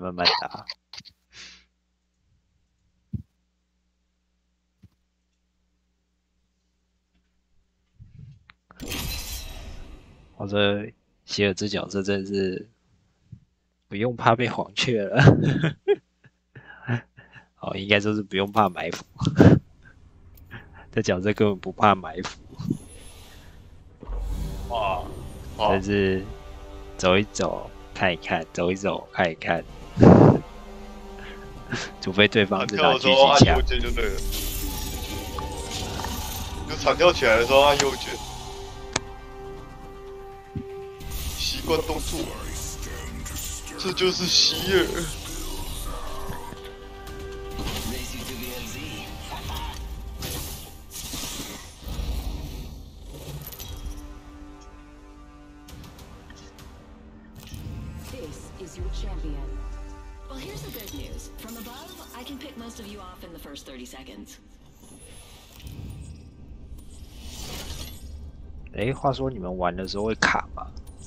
慢慢打。我这希尔兹角色真是不用怕被黄雀了。哦，应该说是不用怕埋伏。这角色根本不怕埋伏。 哇！ 但是走一走看一看，走一走看一看，除非对方是拿狙击枪。 右键就对了，就弹跳起来的时候按右键，习惯动作，这就是希尔。 Is your champion. Well, here's the good news. From above, I can pick most of you off in the first 30 seconds. 哎，话说你们玩的时候会卡吗？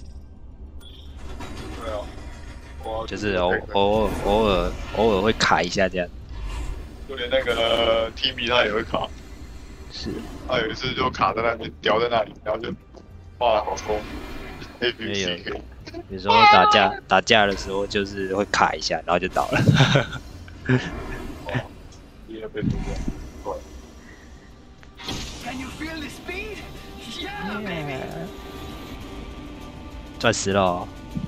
对啊， 就是偶尔会卡一下这样。 就连那个 Timmy 他也会卡。 是。 他有一次就卡在那边，掉在那里，然后就画了好多 A B C。 有时候打架的时候就是会卡一下，然后就倒了。 也被毒掉。 钻石了。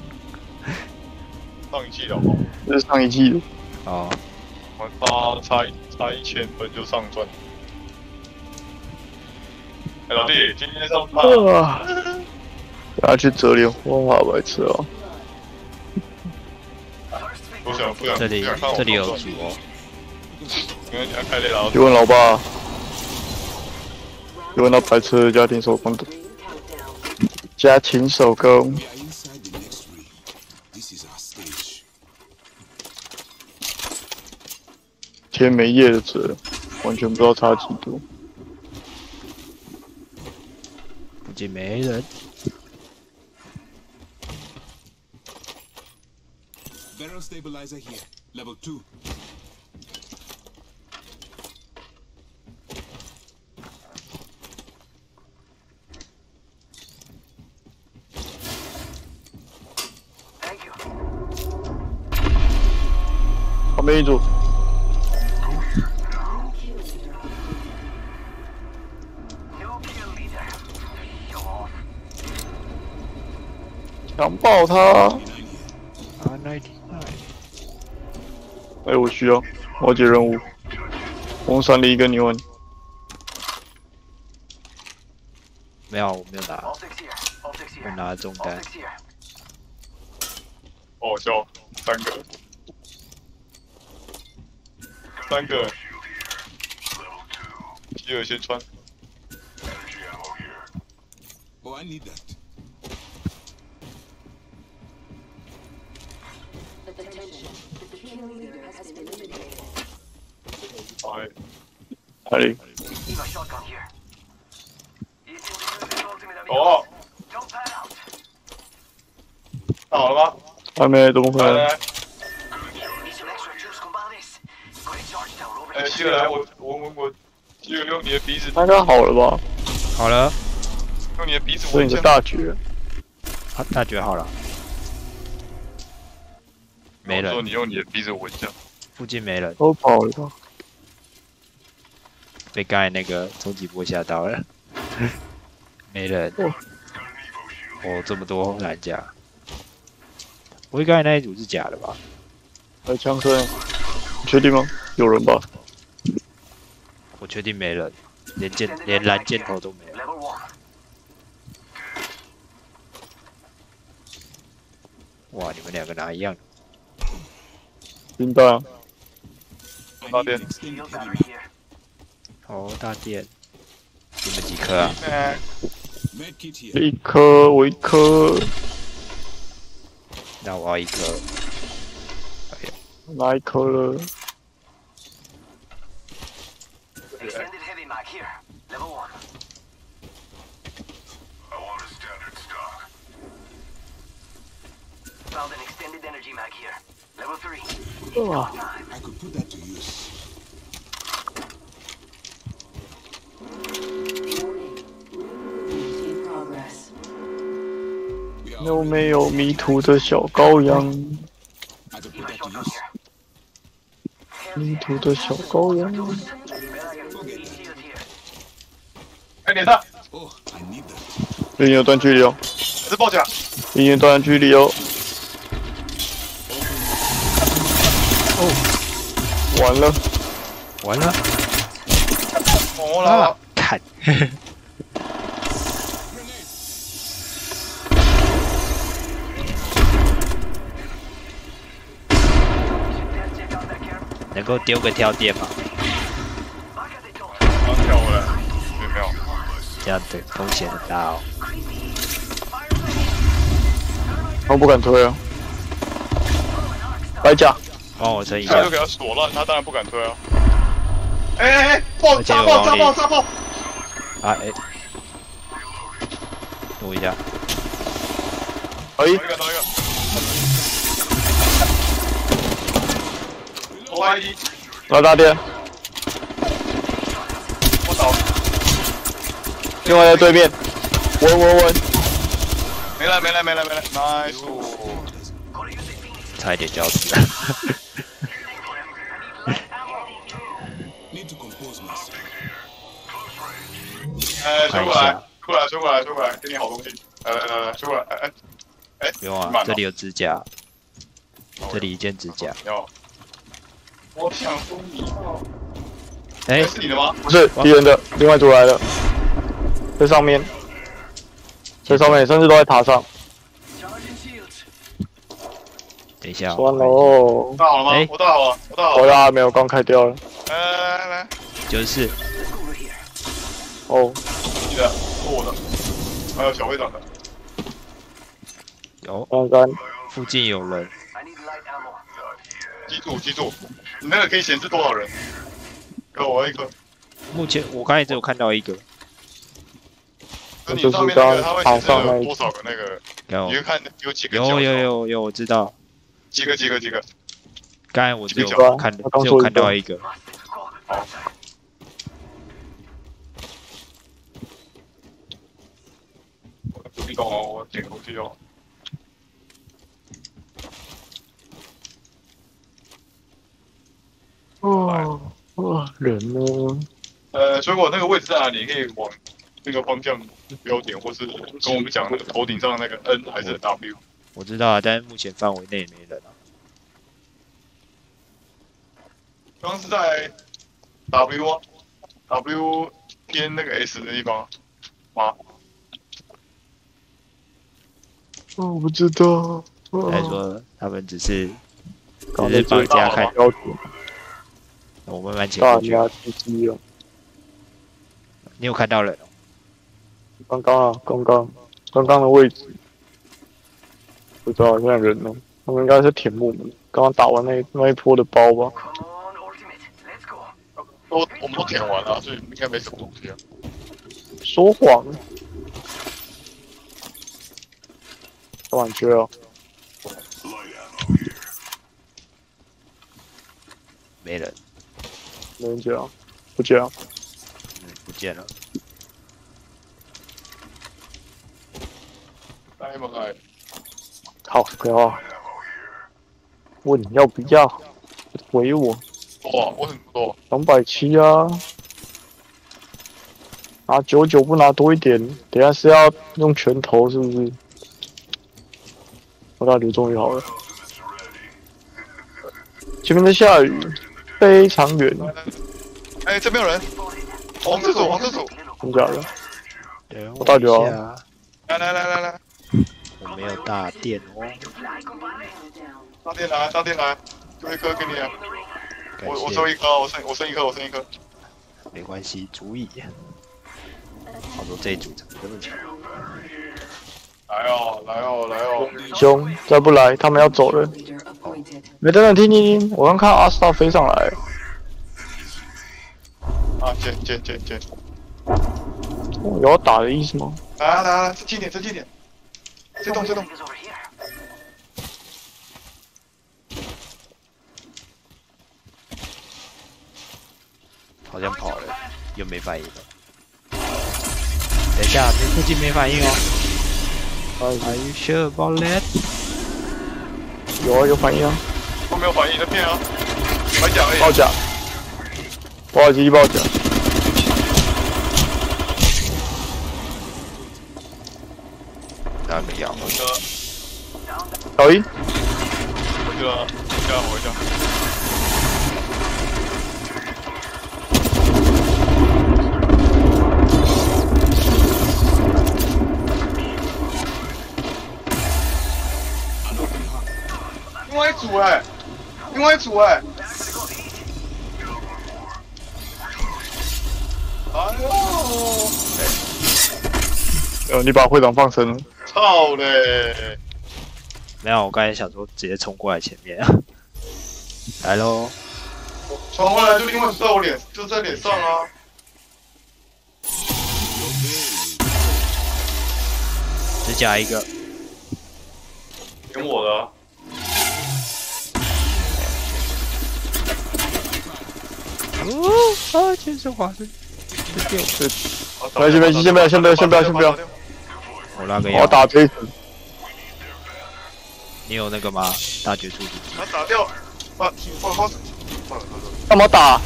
上一季了吗？ 这是上一季的。 哦。 他差1000分就上钻。哎，老弟，今天上班。 等下去折莲花，白痴哦！ 不想， 这里有主哦。 因为你要开雷了。 去问老爸，去问他白痴的家庭手工的家庭手工。天没夜的折，完全不知道差几度。 附近没人。 Barrel stabilizer here, level 2. Thank you. 旁边一组。强暴他！哎，我需要，我解任务。红闪离跟你问。 没有，我没有拿。我拿中单。 好笑，3个。希尔先穿。 Oh, I need that. 哪里？ 哦，打好了吗？ 还没，怎么回来？ 哎，希尔来，我，希尔用你的鼻子。 应该好了吧？ 好了。 用你的鼻子闻一下。你的大绝。 大绝好了。没人。 我说你用你的鼻子闻一下。 附近没人。 都跑了吧？ 被刚才那个冲击波吓到了。没人。哦，这么多蓝甲。我刚才那一组是假的吧？ 还有枪声，你确定吗？有人吧？ 我确定没人，连蓝箭头都没有。哇，你们两个拿一样的。 冰弹。 大电。 哦，大电。你们几颗啊？ 一颗，我一颗。 那我要1颗。哎呀， 拿1颗了。 Extended heavy mag here, level 1. I want a standard stock. Found an extended energy mag here. Level 3. Wow. I could put that to use. Warning. Unit in progress. We are 有 already- 没有迷途的小羔羊？ I could See put my that to shot use. here. 迷途的小羔羊。 Bet I can easy it here. 哎，连上， Oh, I need that. 已经有段距离哦， 还是爆甲， 已经有段距离哦。完了， 完了哦啦， 看， Check out that camera. 能够丢个跳垫吗？ Back at the door. 刚跳回来，有没有？ 这样的风险很大哦。 我不敢推啊。白甲， 帮我撑一下这就，给他锁烂，他当然不敢推啊。哎，爆炸爆炸爆炸爆！ 啊哎，等我一下， 哎， 一个，到一个。我怀疑， 老大爹， 我倒， 另外在对面，稳， 没了，nice。 差一点就要死了。 Need to compose myself. 哎，追过来，给你好东西。来，追过来，哎， 不用啊， 慢哦这里有指甲，这里一件指甲。 有。我想说你要， 哎， 是你的吗？ 不是敌人的，另外组来的，在上面，甚至都在塔上。 Charging shields. 等一下哦， 算了哦， 大好了吗哎？ 我大好了， 我大没有，刚开掉了。 来， 94， Let's go over here. 哦， 你的，我的，还有小会长的。 有刚刚附近有人， I need light ammo. 记住，你那个可以显示多少人？给我一颗。 目前我刚才只有看到一个， 就你上面那个，它会显示就是刚有多少个那个， 有你会看有几个角。 有，我知道， 几个。 刚才我只有几个看我刚说一个到一个， Go. 不必动哦，我点过去哦。 人呢？ 水果那个位置在哪里？你可以往那个方向标点，或是跟我们讲那个头顶上的那个 N 还是 W。 我知道啊，但是目前范围内也没人啊。 刚刚是在 W 啊，W 偏那个 S 的地方吗？ 我不知道。 还说他们只是刚只是帮家看， 标准， 我慢慢潜大过去。 家鸡鸡了。 你有看到人哦？ 刚刚的位置，不知道现在人呢？他们应该是舔木门，刚刚打完那一波的包吧。 Come on, ultimate. Let's go. 我们都填完了，所以应该没什么东西啊。 说谎，开玩笑哦。 没人， 没人讲，不讲。 不见了。 来嘛来， 好，不要。问你要不要？回我哇，我很多， 270啊！拿99不拿多一点，等一下是要用拳头是不是？我大刘终于好了。前面在下雨，非常远， 哎，这边有人，黄厕所， 真假的？ 对， 我大刘啊， 来， 我没有大电哦， 上电来，丢一颗给你啊， 感我谢， 收一颗，我剩一颗， 没关系，足以。好说这一组怎么这么强？ 来哦， 兄，再不来他们要走了。 Leader appointed. 没等等，听，我刚看到阿斯塔飞上来， 啊，见， 有要打的意思吗？ 来，这近点，谁动， Something is over here. 好像跑了，又没反应了。等一下，附近没反应哦。Are you sure about that？ 有啊，有反应啊， 都没有反应，在骗啊！白讲而已。 爆甲，爆甲机爆甲， 那个样。 我的， 小一， 我一下。另外一组哎、另外一组哎、哎呦， 你把会长放生了， 操嘞！ 没有，我刚才想说直接冲过来前面。来喽， 传回来就另外在我脸，就在脸上啊！ 只加一个。 点我的、啊。 啊！全身滑水，这丢。 没事没事，先不要， 我那个我要打这一层， 你有那个吗？大绝处理。 把它打掉，放， 干嘛打？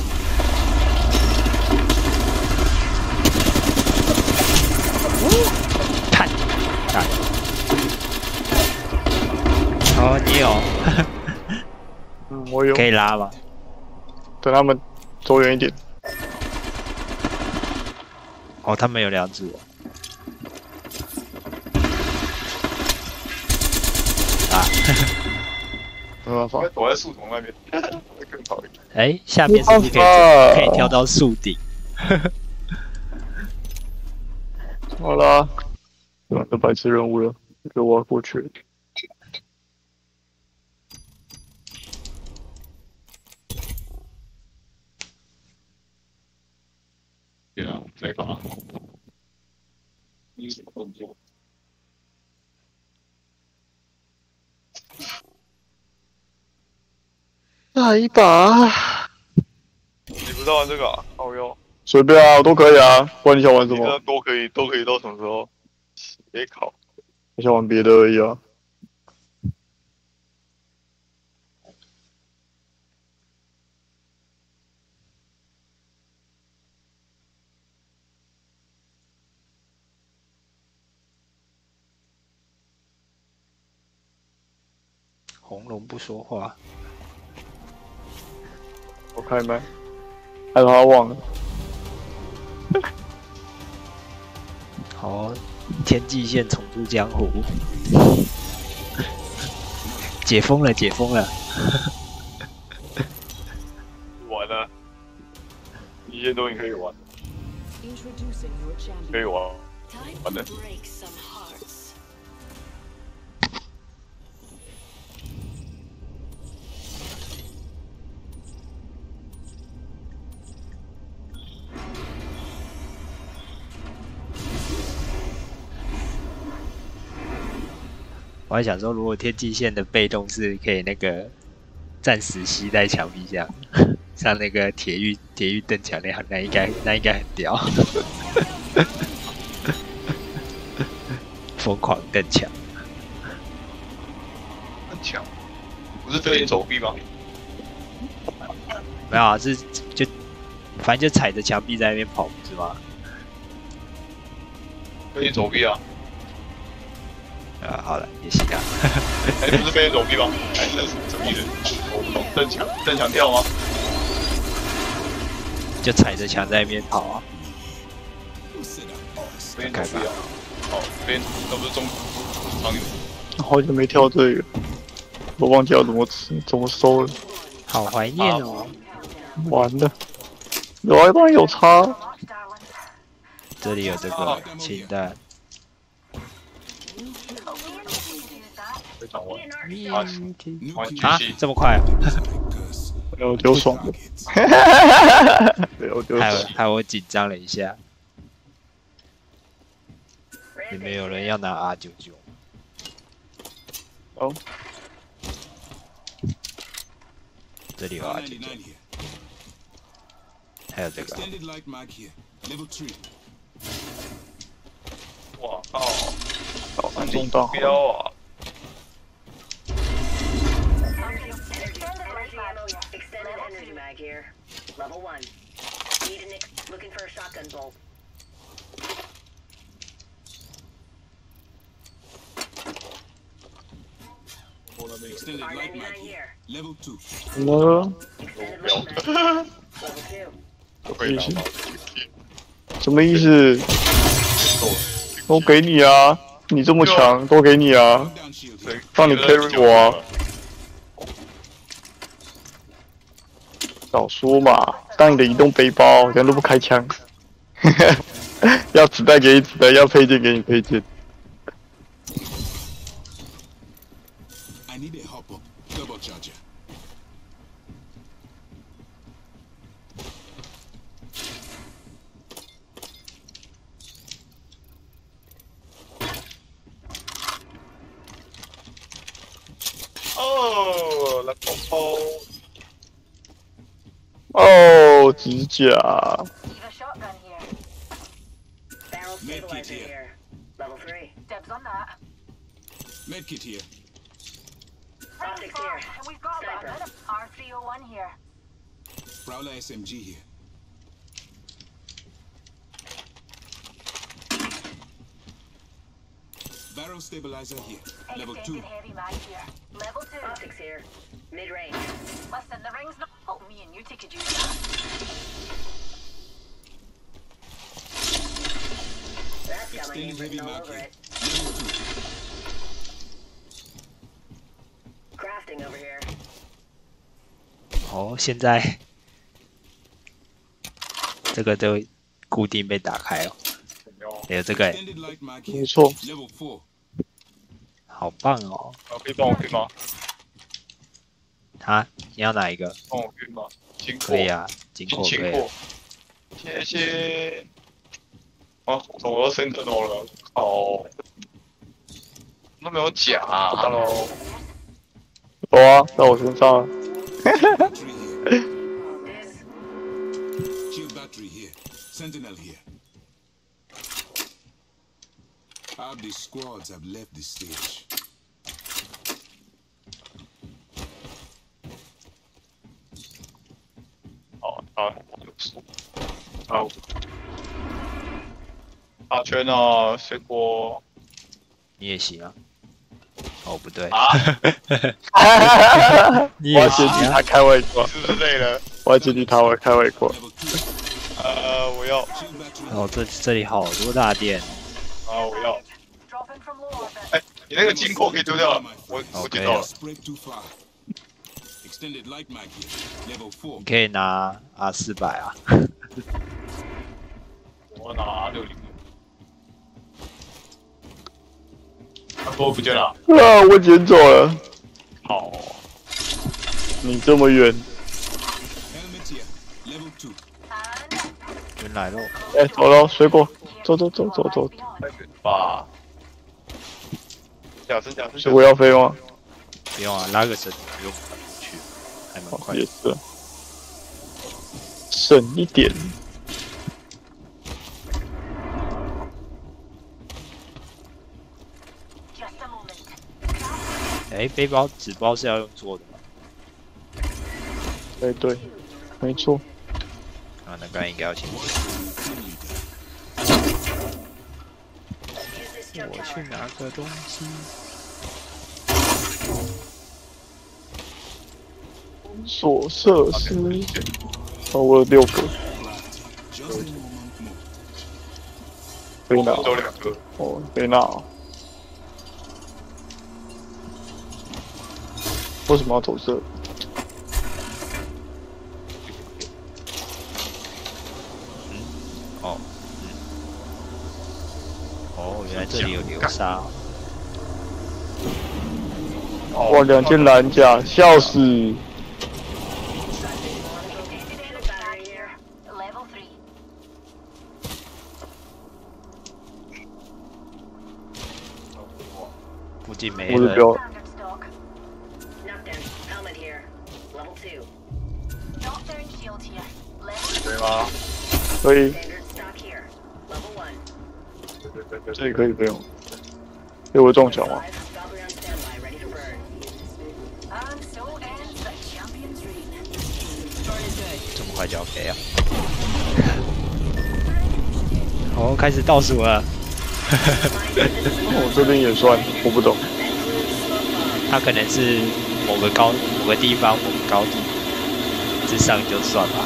看，看。哦，你有， 我有可，以拉吗？ 等他们走远一点。 哦，他们有2组、哦。啊， 没办法， 躲在树丛那边，会更好一点。 哎，下面是不是可以跳到树顶？ 好啦，这白痴任务了，这我要过去了。 对啊，这个。你什么动作？ 下一把， 你不是玩这个啊？好哟。 随便啊，我都可以啊。不然你想玩什么？ 都可以到什么时候？别考。 我想玩别的而已啊。 红龙不说话。 我开麦，还是他忘了。 好，天际线重出江湖，解封了，解封了。 玩了，一些东西可以玩， Introducing your 可以 champion. 玩。 Time What to the- break some hearts. 我还想说，如果天际线的被动是可以那个暂时吸在墙壁上，像那个铁玉蹬墙那样，那应该很屌。疯狂蹬墙， 很强，不是飞檐走壁吗？ 没有啊，是就反正就踩着墙壁在那边跑，不是吗？ 飞檐走壁啊！ 啊，好了，也行啊。 哎，不是飞檐走壁吗？还是什么意思？我不懂，蹬墙跳吗？ 就踩着墙在那边跑啊。 飞檐走壁啊！哦，飞檐那不是中常有。 好久没跳这个，我忘记要怎么收了。 好怀念哦。 完了，有啊，当然有差。 这里有这个清淡。 非常晚。 啊，这么快啊！ 有爽的，有爽。 害我紧张了一下。你们有人要拿 R99？ 哦， 这里有 R99。 还有这个， Extended light mag here. Level 3. 哇靠！ 哦，按中到。 标啊！ Extended energy mag here. Level 1. Looking for a shotgun bolt. Extended light mag R99 here. here. Level 2. 呢？ Extended 标 light mag. Level 2. 都可以拿吗？ 什么意思？都给你啊！你这么强，都给你啊！ Down shield here. 谁帮你 carry 我啊！早说嘛，当你的移动背包，人都不开枪。要子弹给你子弹，要配件给你配件。 I need a hop up. Double charger. Oh, la popo. 哦，指甲。 Leave a shotgun here. Barrel Medkit stabilizer here. here. Level 3. Dibs on that. Medkit here. Optics here. And we've got Sniper. about a R301 here. Prowler SMG here. Barrel stabilizer here. Level 2. Extended heavy mag here. Level 2. Optics here. Mid-range. Listen, the ring's not. Oh, me and you could use that. That's got my name Extended heavy written all mag over here. it. Level 2. Crafting over here. 哦，现在这个都固定被打开哦。还有这个， Extended light mag 没 here. 错， Level 4. 好棒哦！ 可以帮我运吗？ 啊，你要哪一个？ 帮我运吗？经过可以啊，经经过可以。 过，谢谢。啊，怎么升等我了？靠，都没有甲，Hello。 有啊，在我身上啊。 Battery here. This. Shield battery here. Sentinel here. Half the squads have left the stage. 好，啊，有数。好，打圈啊，水果你也行啊。哦，不对， 啊， 你我要也行啊。 接替他开外挂， 是不是累了？ 我要接替他，我要开外挂。 Level 2. 我要， Shield battery. 哦，这里好多大电。 我要。 Dropping from low orbit. 哎，你那个金库可以丢掉了，我捡到了。 Spread too far. Extended light mag here. Level 4. 你可以拿R400啊。 我拿60。我不见了。 啊，我捡走了。 好， 你这么远， Helmet here. Level 2. And 原来喽， 哎，走了，水果，走走走走走， 太远吧。假身假身， 水果要飞吗？ 不用啊，拉个绳不用去，还蛮快的。 也是，省一点。 just a moment. 哎，背包纸包是要用做的吗？ 对对，没错。 啊，那刚才应该要清楚。 Use this jump 我去 tower. 拿个东西。 所设施，哦，我有6个， Just a moment more. 可以拿。 只有2个。 哦，可以拿哦。为什么要投射？ 哦，哦，原来这里有流沙。 哇，2件蓝甲，笑死！ Extended battery here. Level 3. 附近没人。 我的标， Standard stock. Knockdown. Helmet here. Level 2. Knockdown shield here. Level 对吗？ 所以 Standard stock here. Level 1. 这里可以不用。因为我中奖嘛， 5, Goblin on standby, ready to burn. And so ends the champion's reign. Starting good. 这么快就要 K 啊？哦，开始倒数了。 我这边也算，我不懂。 它可能是某个地方某个高度之上就算吧。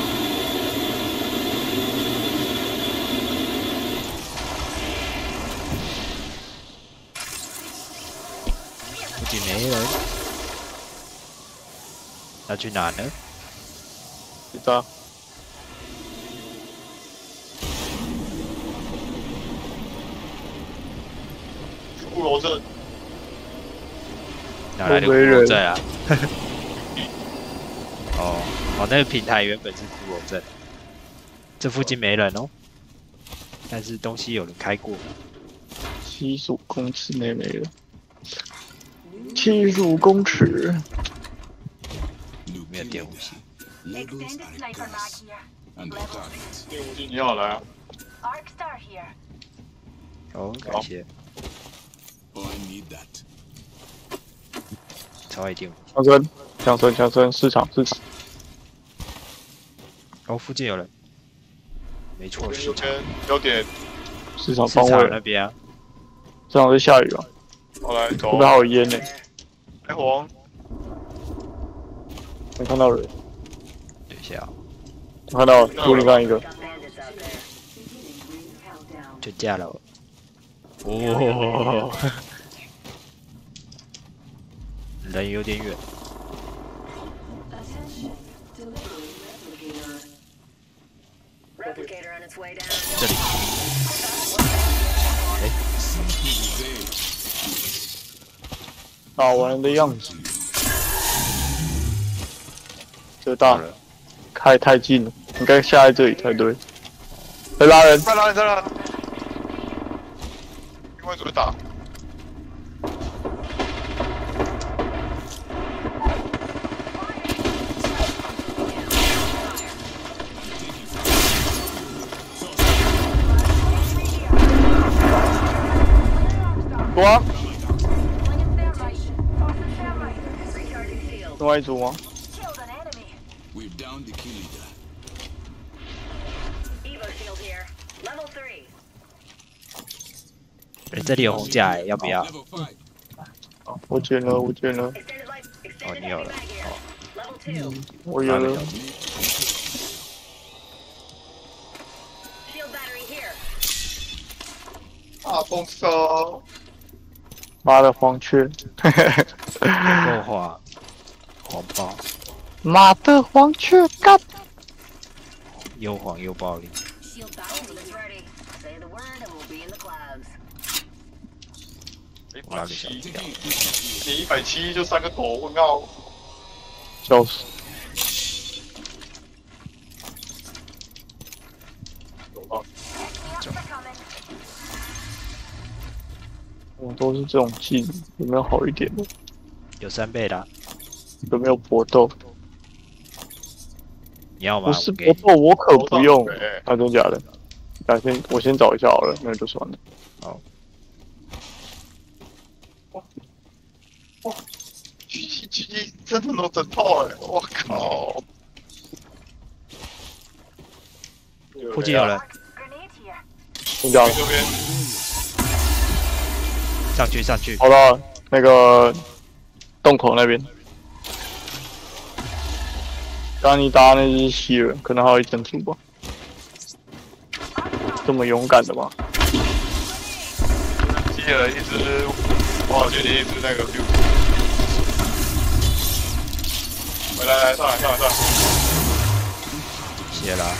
附近没人，要去哪呢？ 知道。 骷髅镇， 哪来的骷髅镇啊？哦，那个平台原本是骷髅镇，这附近没人哦，但是东西有人开过。 75公尺内没了。75公尺， New 没有电武器。 Labels Extended are sniper mag class. here. And the target. 电武器你要来啊？ Arc star here. 哦，感谢， Oh, I need that. 超爱电武器。 强森，市场支持。 哦，附近有人。没错，市场。 有点， 市场市场方位， 那边啊。 市场在下雨啊， 好来走这。边还有烟呢， 开黄， 没看到人， 等一下啊， 我看到图里干一个， Got bandits out there. 就架了。哦，人有点远。 Attention. Delivering replicator. Replicator on its way down. 这里。 打完的样子。这大了。 开太近了，应该下在这里才对。在拉人， 在哪里？在哪里？另外组打， 哇， Recharging shield. 另外一组吗？ Killed an enemy. We've downed the kill leader. Evo shield here. Level 3. 这里有红甲，要不要？ Level 5. 我捡了， Extended light. Oh, Extended 你有 heavy 了。 mag here. Level 2. 我有了。 Shield battery here. 大风车， 妈的黄雀， 弱化，黄暴， 妈的黄雀干！ 又黄又暴力。 Shield battery is ready. Say the word and we'll be in the clouds. 我要给小 170， 掉。 你170就3个头，问号。 笑死！ 有吧？ Extra coming. 我都是这种技能，有没有好一点的？ 有3倍啦， 有没有搏斗？ 你要吗？ 不是我给你。 搏斗，我可不用。 对啊，真假的？那我先找一下好了，那就算了。 好， GG 真的弄整套哎！我靠！ 附近有人， Grenade here. 先讲， 这边上去。 跑到那个洞口那边。刚你打那只希尔，可能还有一整组吧。这么勇敢的吗？ 接了一只，我好决定一只那个 Q。来，上来！ 谢啦。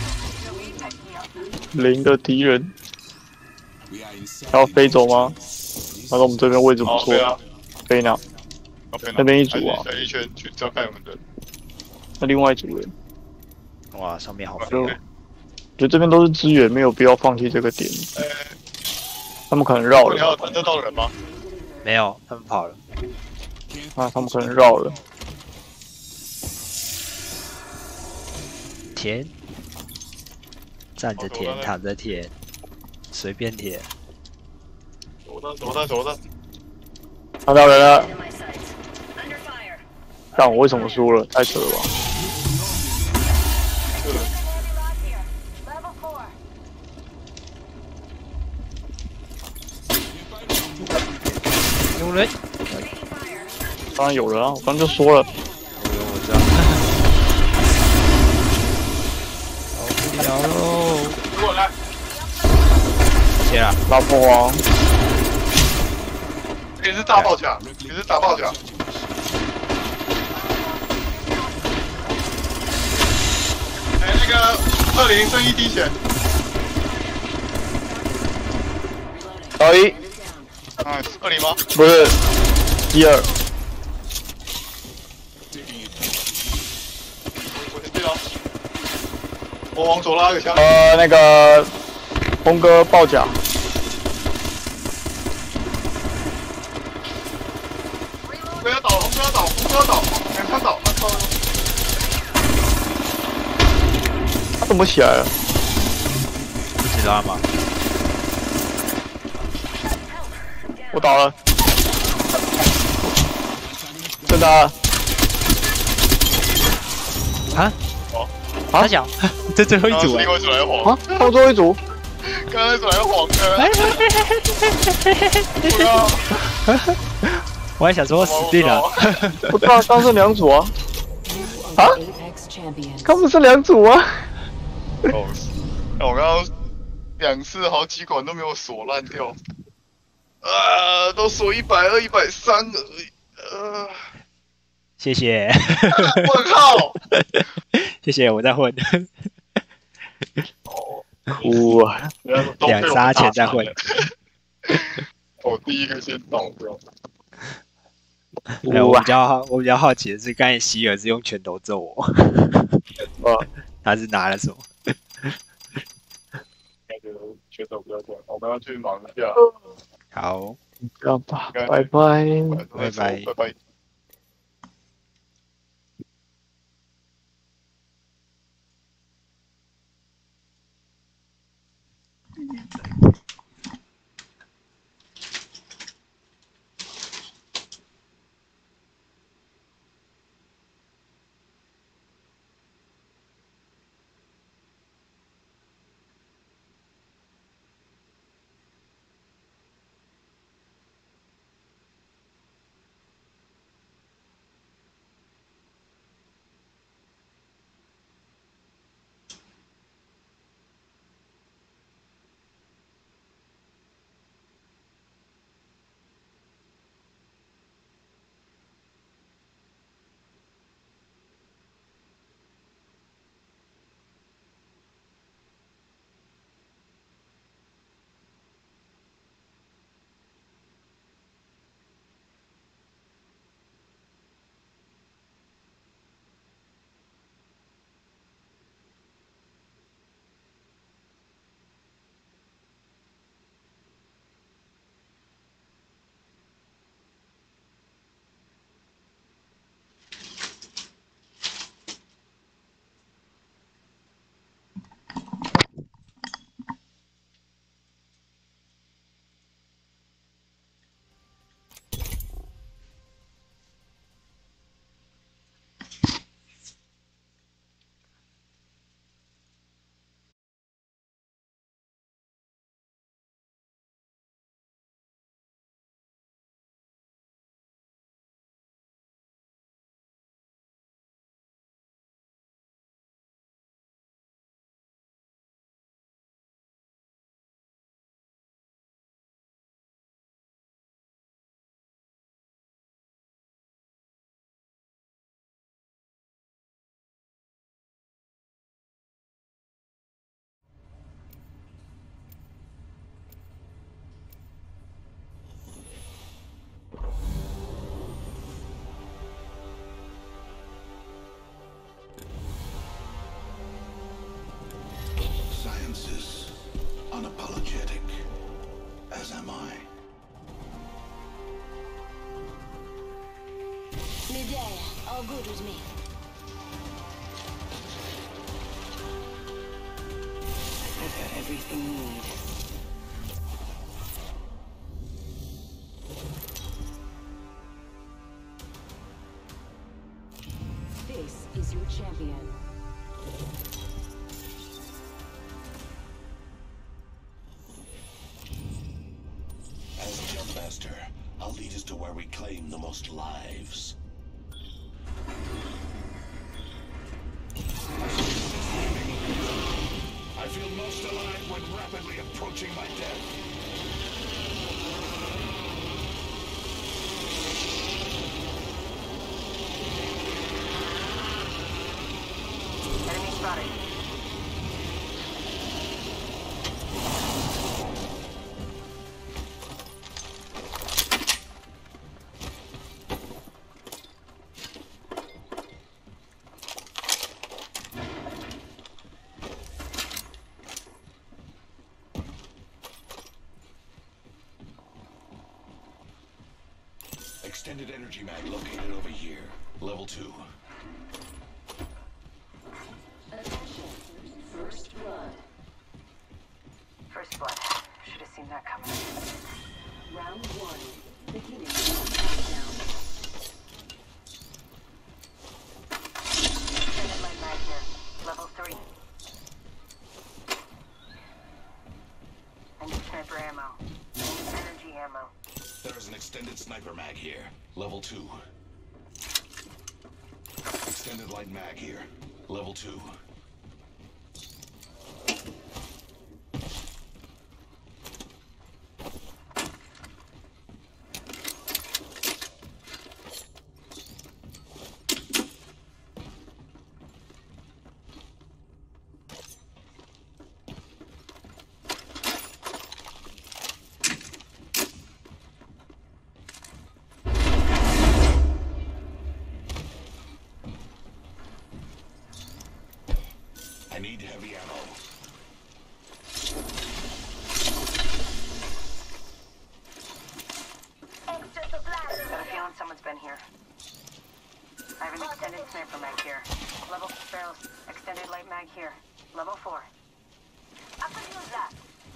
零的敌人， We are inside. 要飞走吗？反正我们这边位置不好， 错对，啊， 飞呢。那边一组啊还是一圈去照看我们的。 那另外一组人， 哇，上面好对飞。 觉得这边都是资源，没有必要放弃这个点。他们可能绕了你要弹得到人吗？ 没有，他们跑了。 啊，他们可能绕了。 田， 站着舔，躺着舔，随便舔。 走的。 看到人了， In my sights. Under fire. 但我为什么输了？太扯了吧！ Level 4. 有人， Taking fire. 当然有人啊，我刚就说了， 我知道。好无聊喽。 过来， 谢了。 拉凤凰， 也是大爆甲，也是大爆甲。哎，那个20剩1滴血， 高一啊，20吗？ 不是1-2， 我先去了。我往左拉个枪。 那个峰哥爆甲， 不要倒，不要倒，不要倒，两枪倒，那靠。 他怎么起来了？ 知道吗？ 我倒了，真的啊， 啊？ 哦， 他讲，这最后一组另外一组来黄， 啊，放最后一组， 刚刚那组来黄的。不要， 我还想说死定了。 不知道刚是2组啊，啊， Apex champions. 他们是2组啊， 哦，我刚刚2次好几管都没有锁烂掉，都锁120、130而已， 谢谢， 我靠！ 谢谢，我在混。 哭啊， 2杀前再混。 我第一个先倒掉。 没有，我比较好奇的是，刚才希尔是用拳头揍我，他是拿了什么？ 那个拳头不要掉，我们要去忙一下。 好， 这样吧，拜拜。 拜拜拜拜。 Science is unapologetic, as am I. Midday, all good with me. everything you need. This is your champion. As Jumpmaster, I'll lead us to where we claim the most lives. I feel most alive when rapidly approaching my death. Enemy spotted. Extended energy mag located over here. Level 2. Attention. First blood. First blood. Should have seen that coming. Round 1. Beginning countdown. Extended light mag here. Level 3. I need sniper ammo. I need energy ammo. There is an extended sniper mag here. Level 2. Extended light mag here. Level 2. I need heavy ammo. Extra supplies. Got a feeling someone's been here. I have an extended sniper mag here. Level barrels. Extended light mag here. Level 4. I could use that.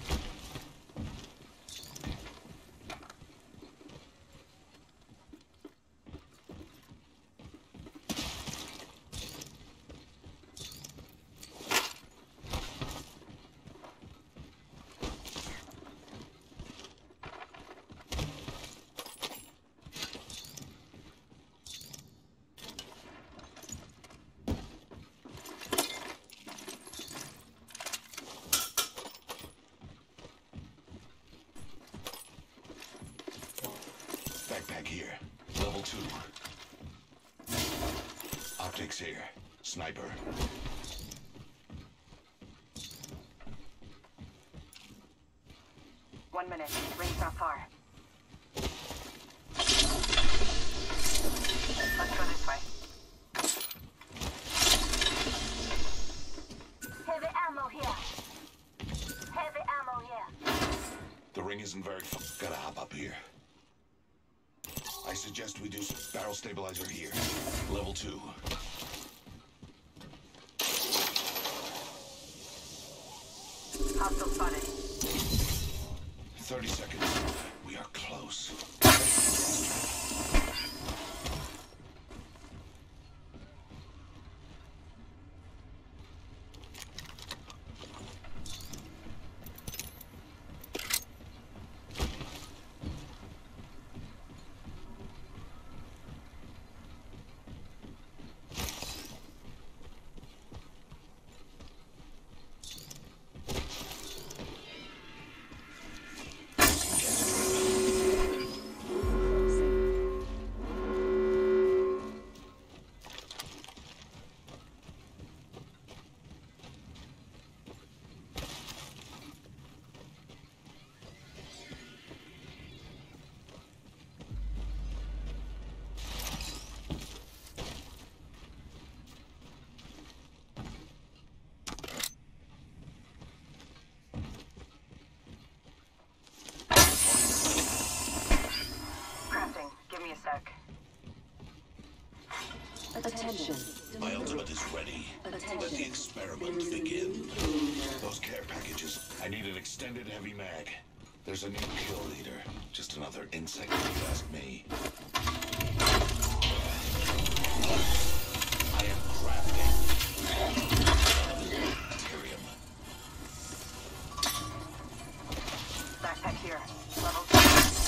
Backpack here. Level 2. Optics here. Sniper. One minute. Ring's not far. Let's go this way. Heavy ammo here. Heavy ammo here. The ring isn't very Gotta hop up here. I suggest we do some barrel stabilizer here. Level 2. Hostile spotted. 30 seconds. We are close. ready. Let the Attention. experiment begin. Those care packages. I need an extended heavy mag. There's a new kill leader. Just another insect if you ask me. I am crafting. Tyrium. Backpack here. Level 2.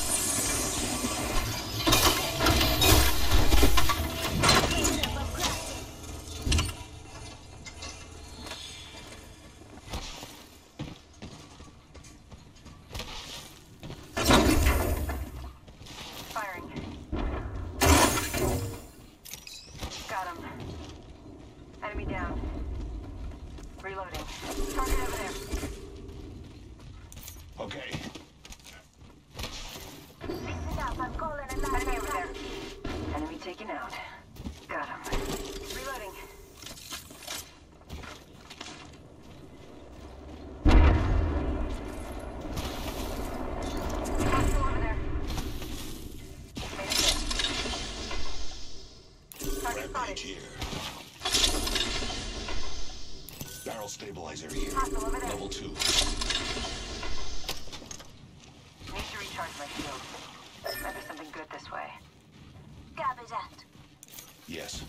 Firing. Got him. Enemy down. Reloading. Target over there. Okay. Enemy over there. Enemy taken out. Got him. Reloading. Hostile over there. Made it there. Target Rampage spotted. here. Barrel stabilizer here. Hostile over there. Level 2. Need to recharge my shield. Might be something good this way. Garbage out. Yes.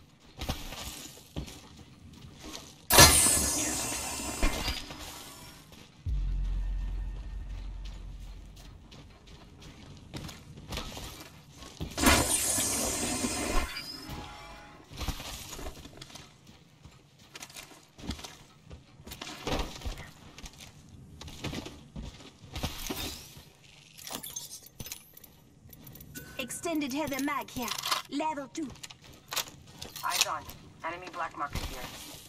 Extended heavy mag here. Level 2. Eyes on. Enemy black market here.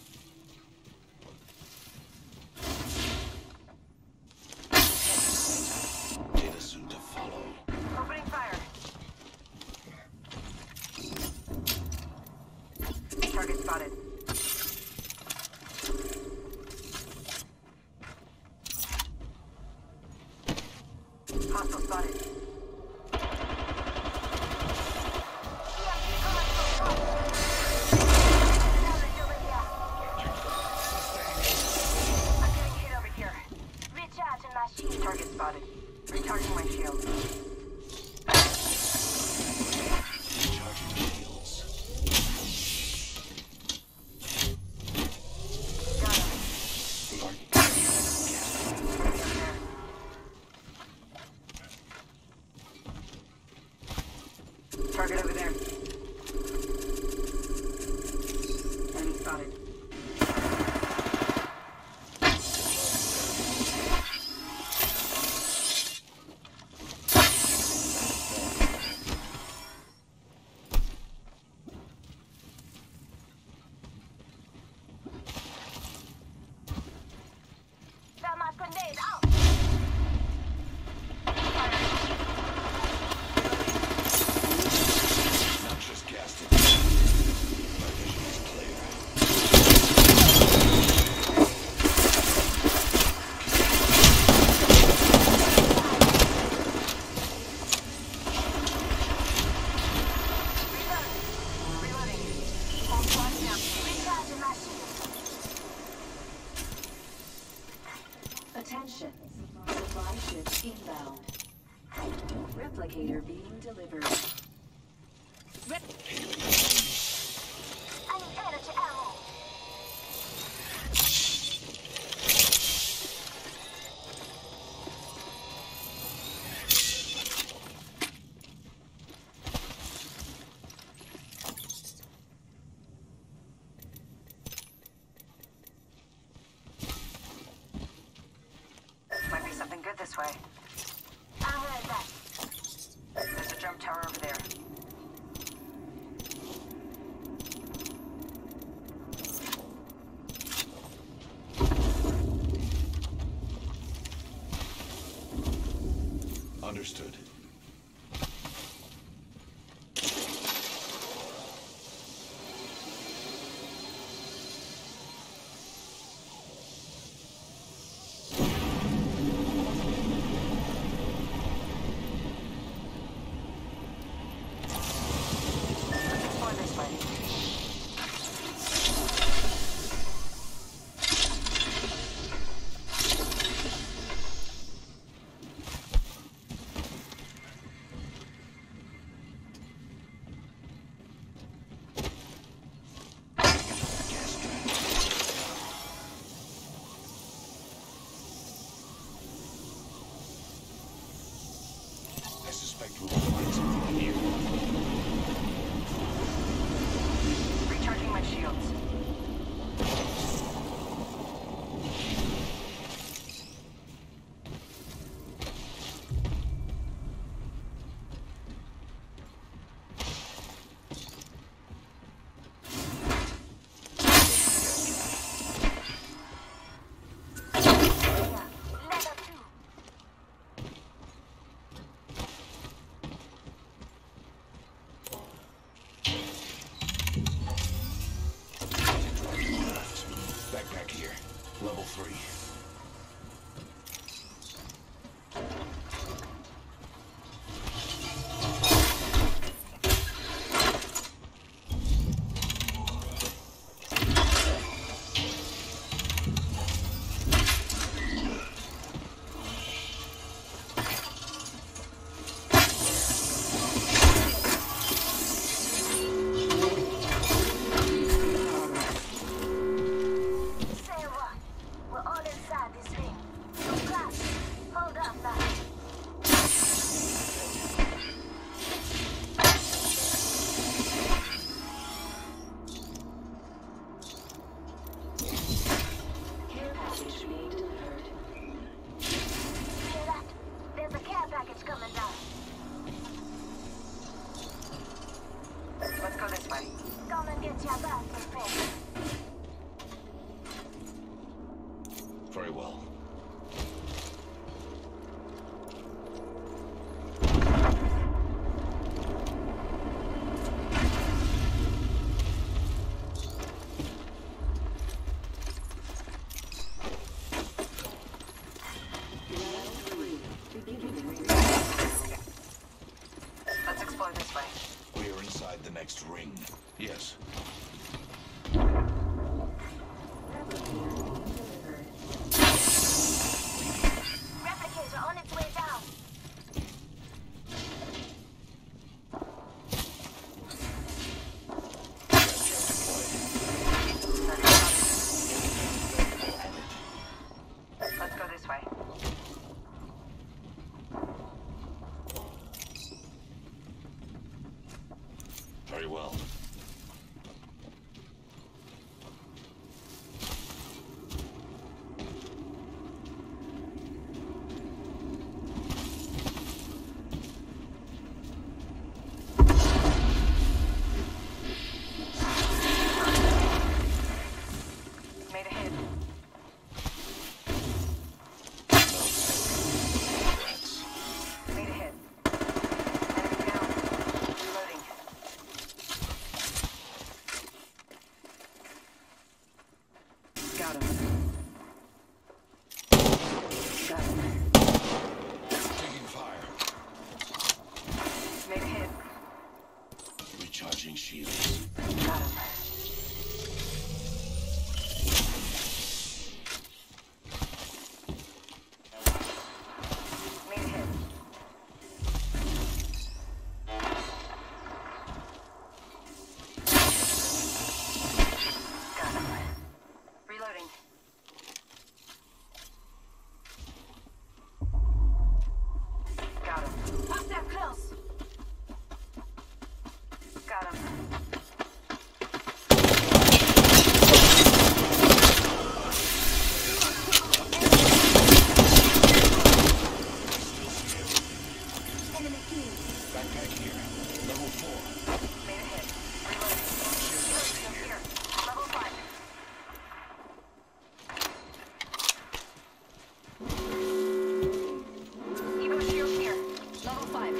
Data soon to follow. Opening fire. Target spotted. Hostile spotted. I'm getting hit over here. Recharging my shield. Target spotted. Recharging my shield. Charging shields. Got him. Enemy over there. Target over there. Enemy spotted. Thermite grenade out. Not just casting. My vision is clear. Reloading. Hold squad down. Recharging my shield. Attention. Supply ship inbound. Replicator being delivered. I need energy ammo. Might be something good this way. I heard that. There's a jump tower over there. Understood. Let's explore this way. Level 3. Let's go this way. Come and get your back, friend. Very well. Let's explore this way. We are inside the next ring. Yes. Replicator on its way down. Let's go this way. Very well. Made a hit. Rats. Made a hit. Enemy down. Reloading. Got him. Got him. Taking fire. Made a hit. Recharging shields. Got him. Made a hit. Got him. Reloading. Got him. Hostile close. Got him. Enemy team. Backpack here. Level 4. Made a hit. Reloading. Reloading here. Level 5. Evo shield here. Level 5.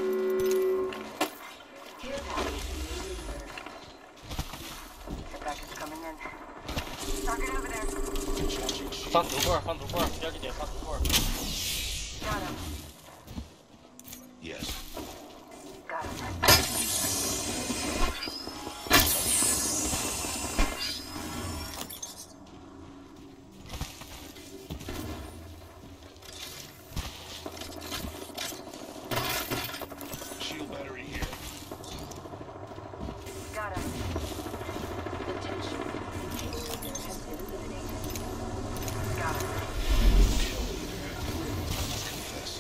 Care package. The package coming in. Target over there. Recharging shields. 放毒棍，放毒棍，标记点放毒棍。 Got him. Yes. Got him. Shield battery here. Got him. Attention. Kill leader has been eliminated. Got him. Kill leader. Confess.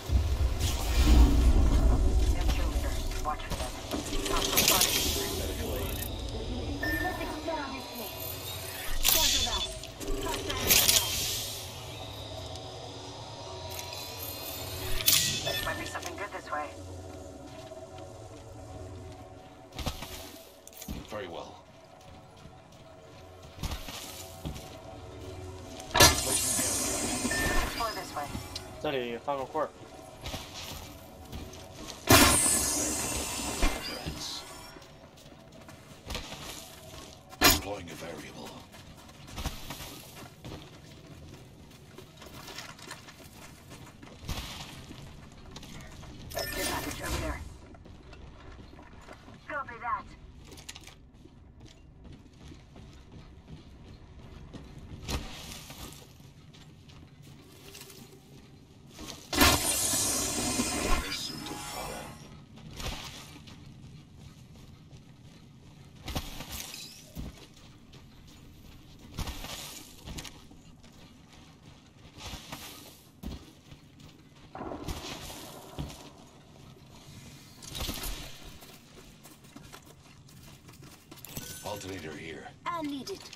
Them kill leader. Watch for them. Hostile spotted. Medical aid. Let's expand on this place. Cancel that. Trust that now. Might be something good this way. Very well. Explore this way. 这里放个棍儿， Rats. Deploying a variable. Alternator here. I need it.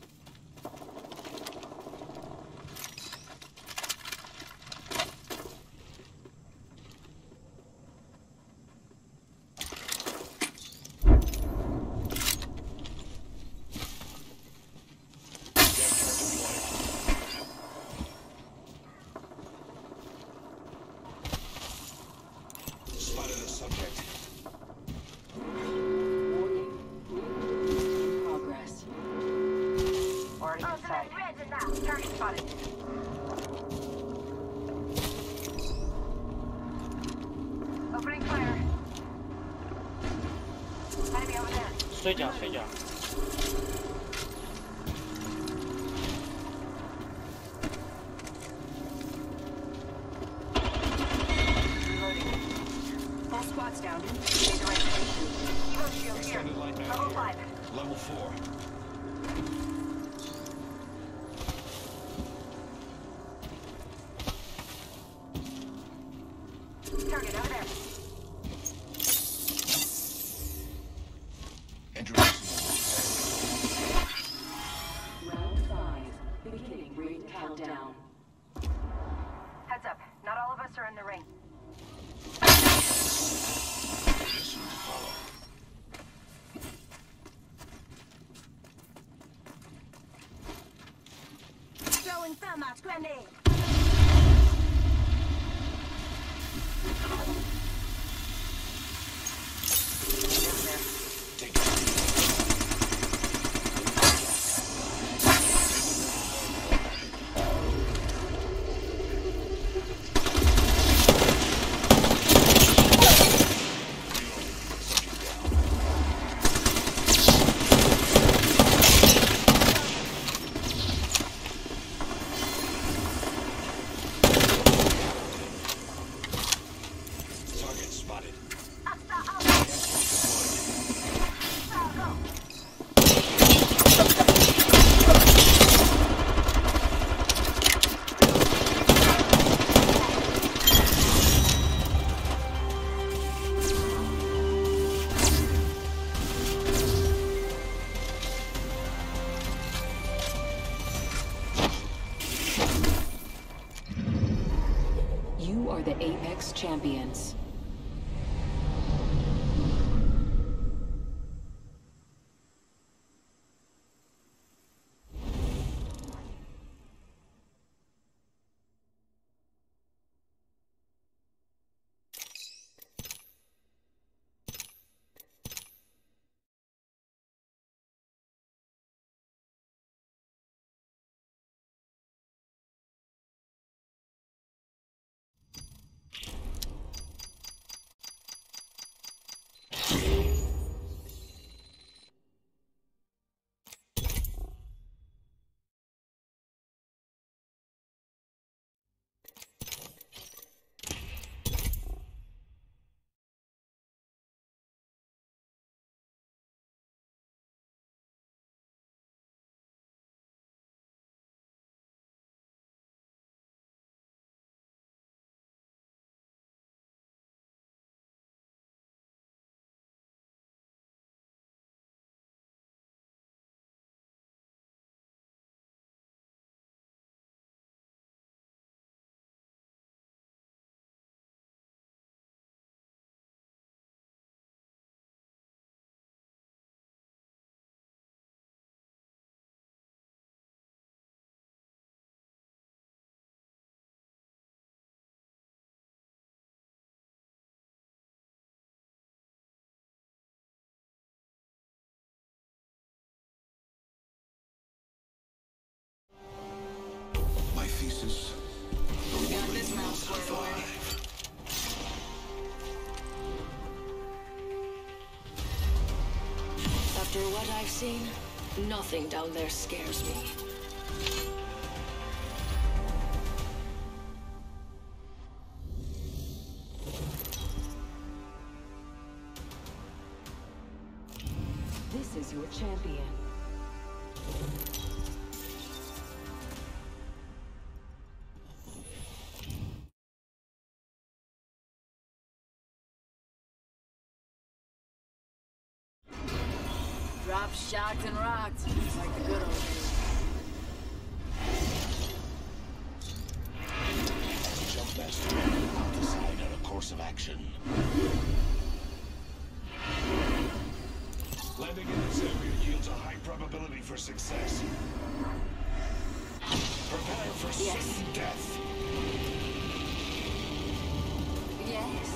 Spotted a subject. Warning. In progress. Already inside. Target spotted. Opening fire. Enemy over there. 睡觉睡觉。 Reloading. All squads down. Need the right station. Evo shield here. Extended light mag Level here. 5. Level 4. Target over there. Introducing Round 5. Beginning ring countdown. Heads up. Not all of us are in the ring. soon to follow. Throwing thermite grenade. Take it. Target spotted. You are the Apex Champions. My thesis. We got this mouse squared away. After what I've seen, nothing down there scares me. This is your champion. Drop Shocked and rocked. It's like the good old days. Jump master, I'll decide on a course of action. Landing in this area yields a high probability for success. Prepare for certain death. Yes.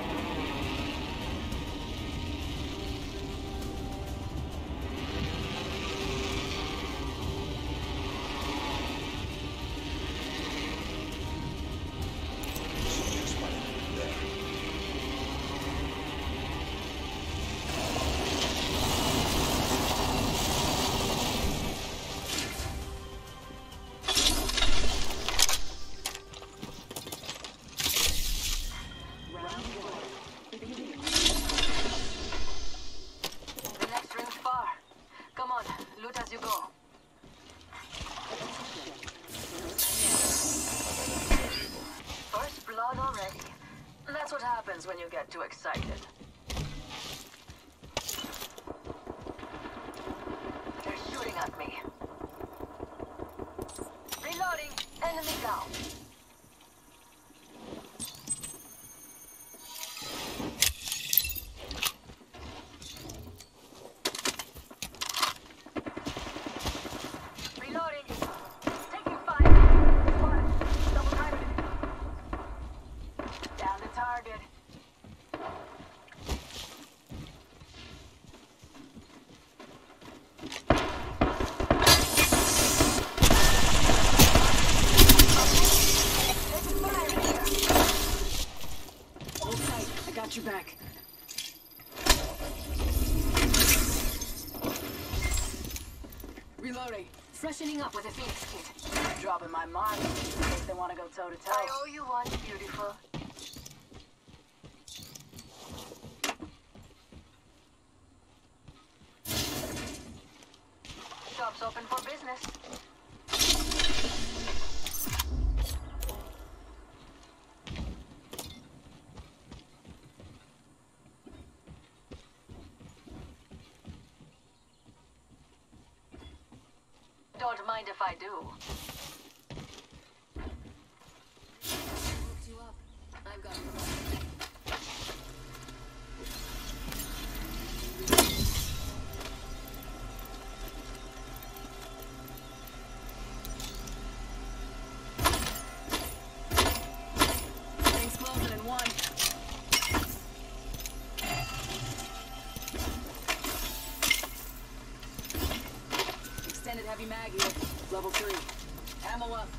That's what happens when you get too excited. They're shooting at me. Reloading. Enemy down. Reloading. Taking fire. One. Double timing. Down the target. Hold tight. I got your back. Reloading. Freshening up with a Phoenix kit. Dropping my mark in case they want to go toe to toe. I owe you one, beautiful. Shop's open for business. Don't mind if I do. Hooked you up. I've got you. Things closing in one. Extended heavy mag here. Level 3. Ammo up.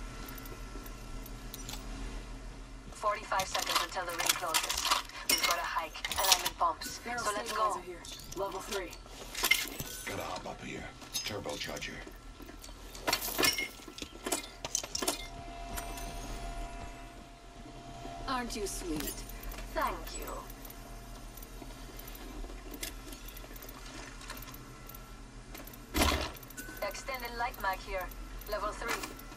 45 seconds until the ring closes. We've got a hike, and I'm in pumps. Barrel So let's go. stabilizer here. Level 3. Gotta hop up here. Turbocharger. Aren't you sweet? Thank you. Extended light mag here. Level 3.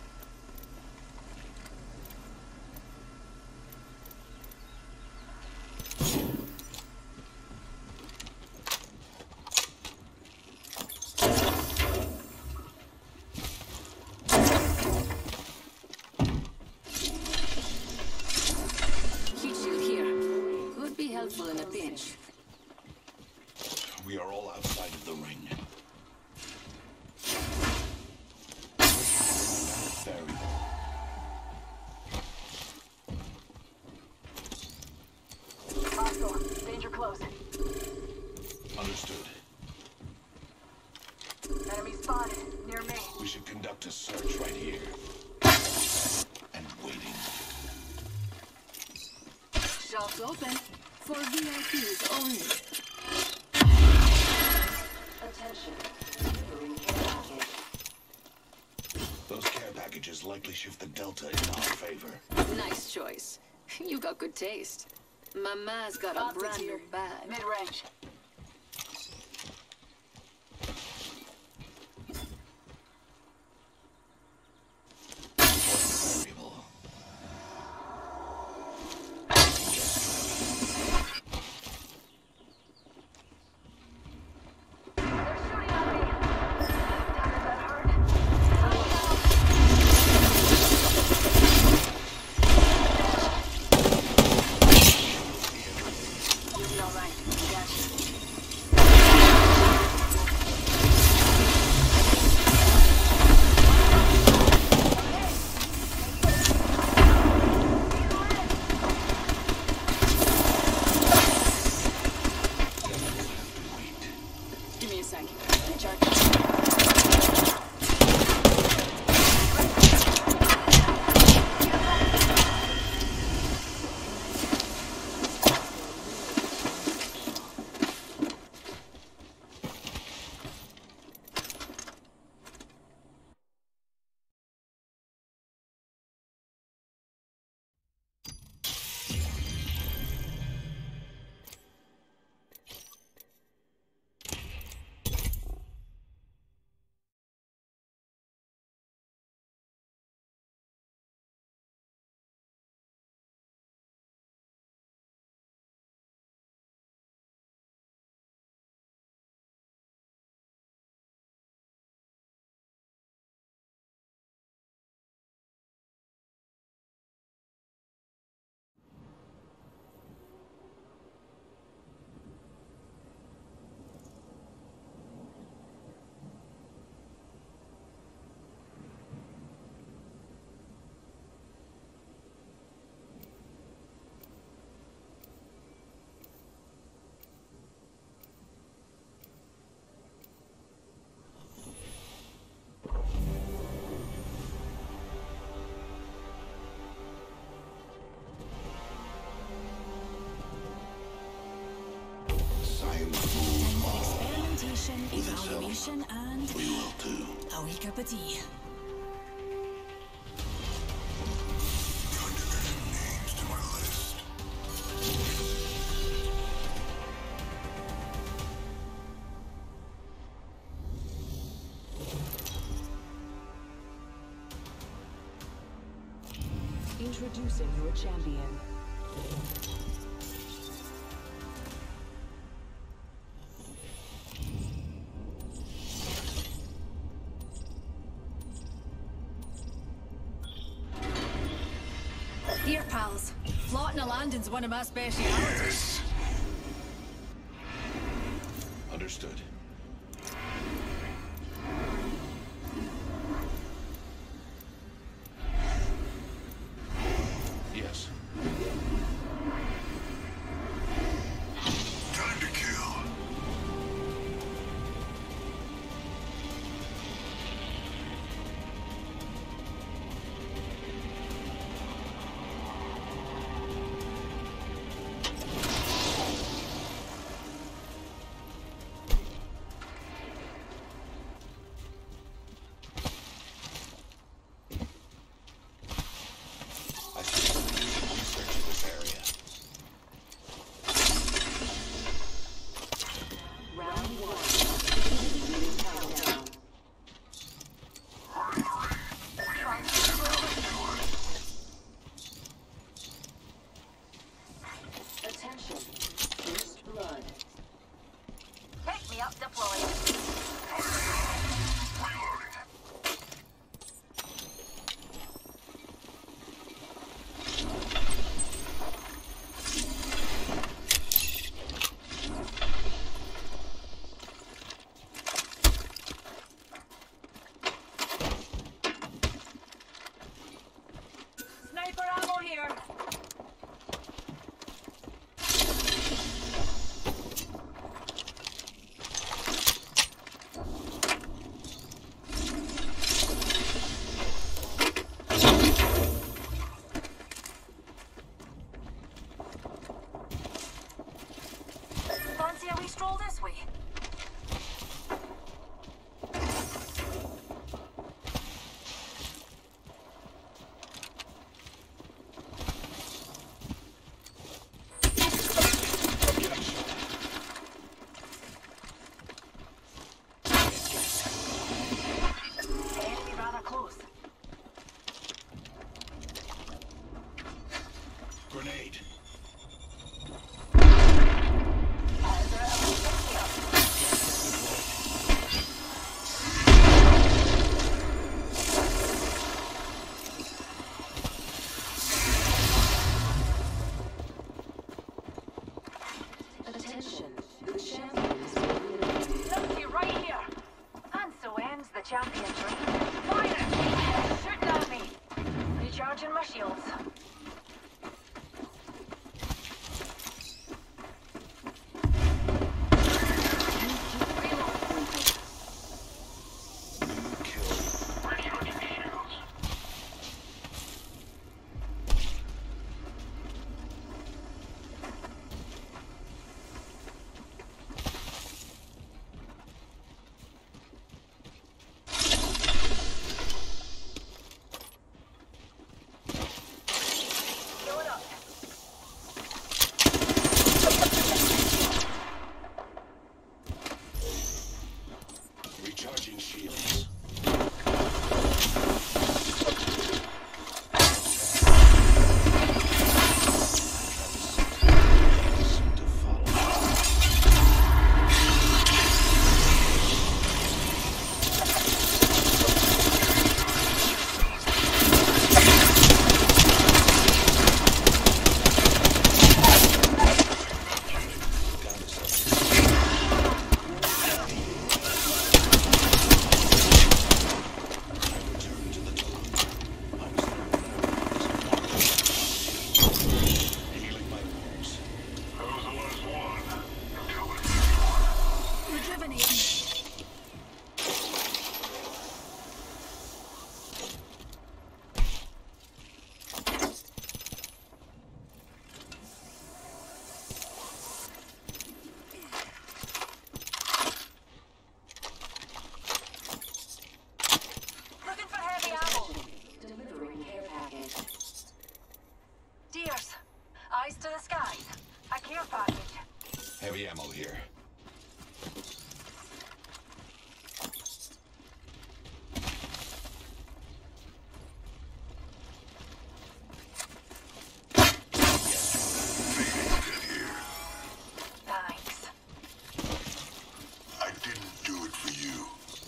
Heat shield here. Would be helpful in a pinch. We are all outside of the ring. Variable. Hostile. Danger close. Understood. Enemy spotted. Near me. We should conduct a search right here. And waiting. Shops open. For VIPs only. Attention. Delivering care package. Those care packages likely shift the delta in our favor. Nice choice. You got good taste. Mama's got a Optics brand new here. bag. Mid-range. Variable. They're shooting celebration and We will too. a wee cup of tea. Time to add some names to our list. Introducing your champion. Here, pals. Plotting a landing's one of my specialities. Understood. Yes. Time to kill. Heavy ammo here. Thanks. I didn't do it for you.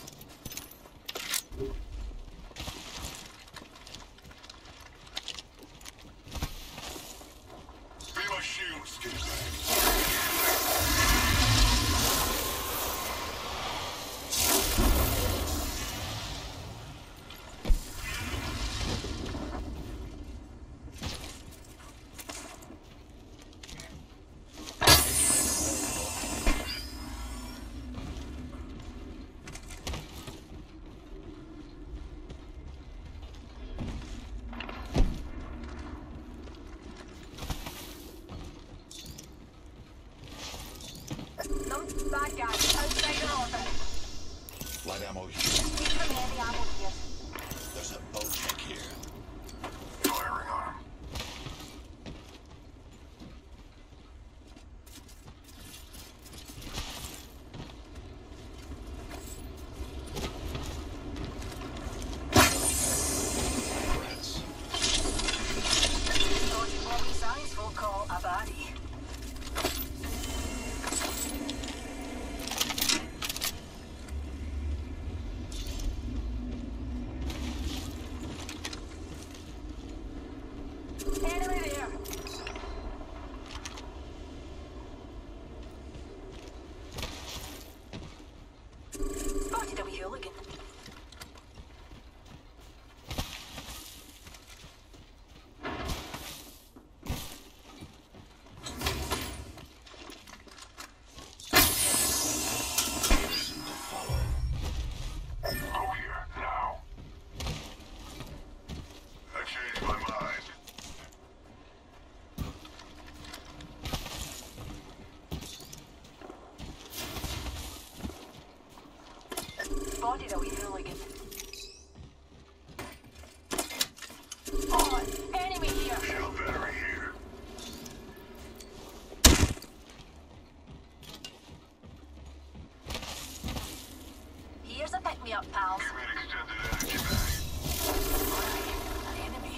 Be my shield, skinbag. Some bad guys outside your orbit. Light ammo here. Need some heavy ammo here. There's a boat check here. Firing on him. Rats. Dodgy what we science will call a baddie. Enemy there. Spotted a wee hooligan. Listen to follow. Go here, now. I changed my mind. Spotted a wee hooligan. Oh, enemy here. Shield battery here. Here's a pick-me-up, pals. Give me an extended energy bag. An enemy.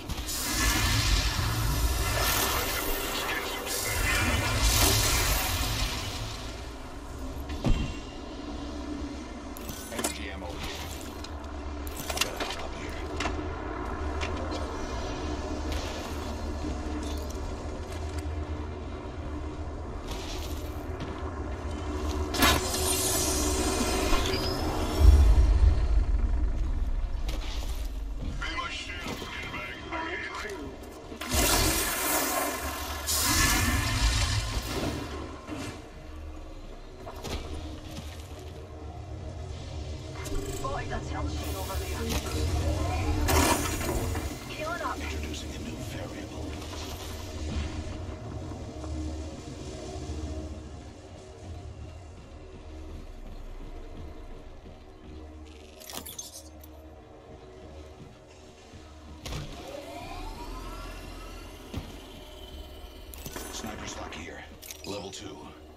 Energy ammo here. Got a drop here. Be my shield, skinbag. I hate it. Spotted a tilt sheet over there. Healing up. Introducing a new variable. Sniper's lock here. Level 2.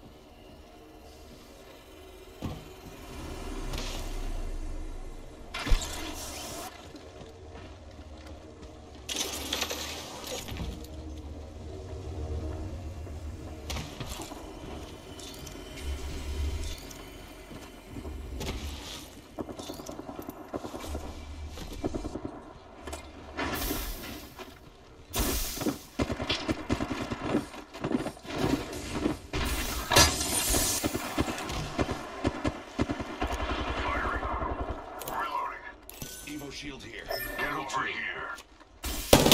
Evo shield here. Level 3 here.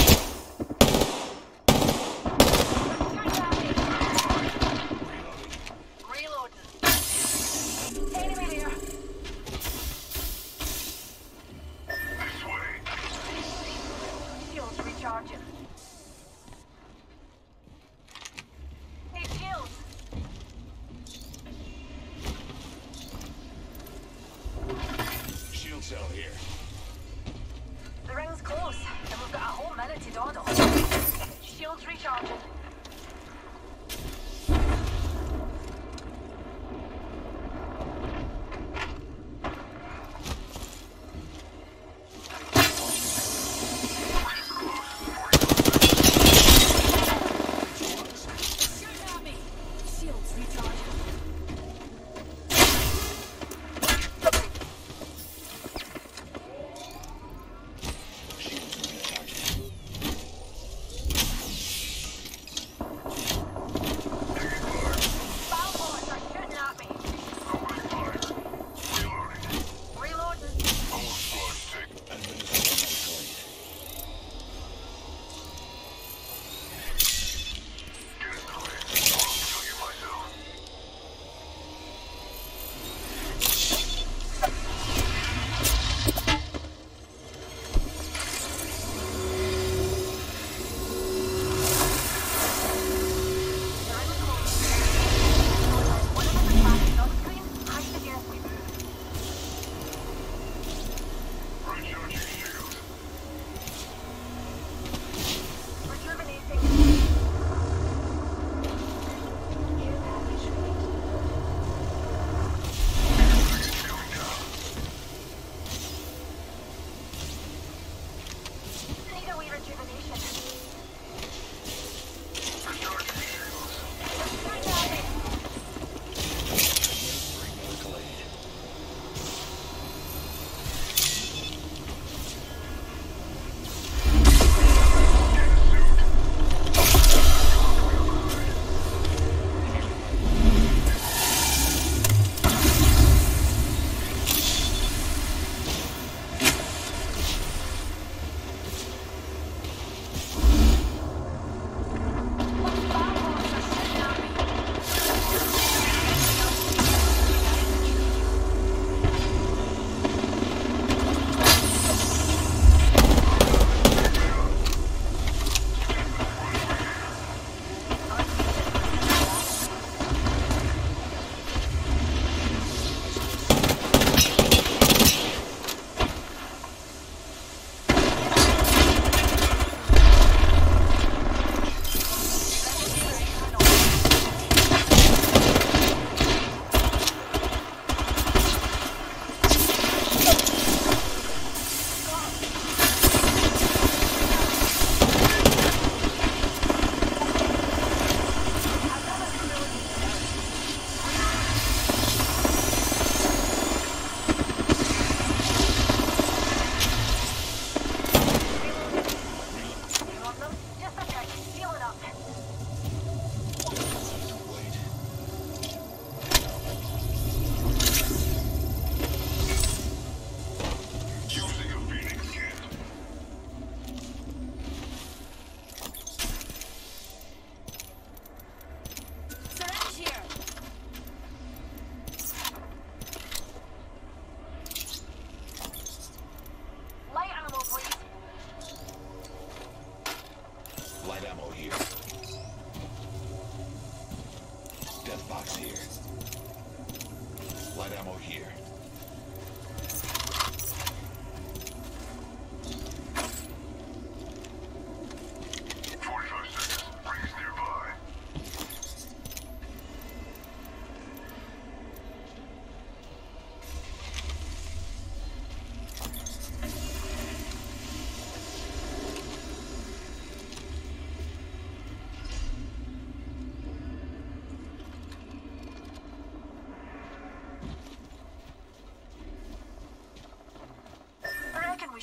Reloading. Enemy there. This way. Shields recharging. Need shields. Shield cell here. The ring's close, and we've got a whole minute to dawdle. Shields recharging.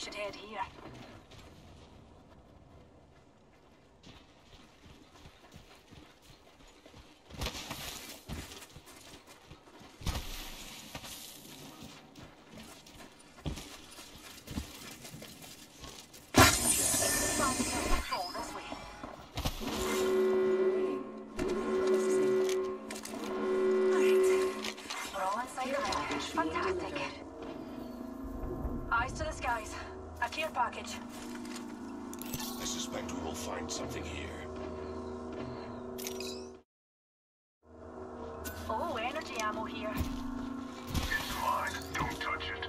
should head here. Fantastic. Eyes to the skies. A care package. I suspect we will find something here. Oh, energy ammo here. It's mine. Don't touch it.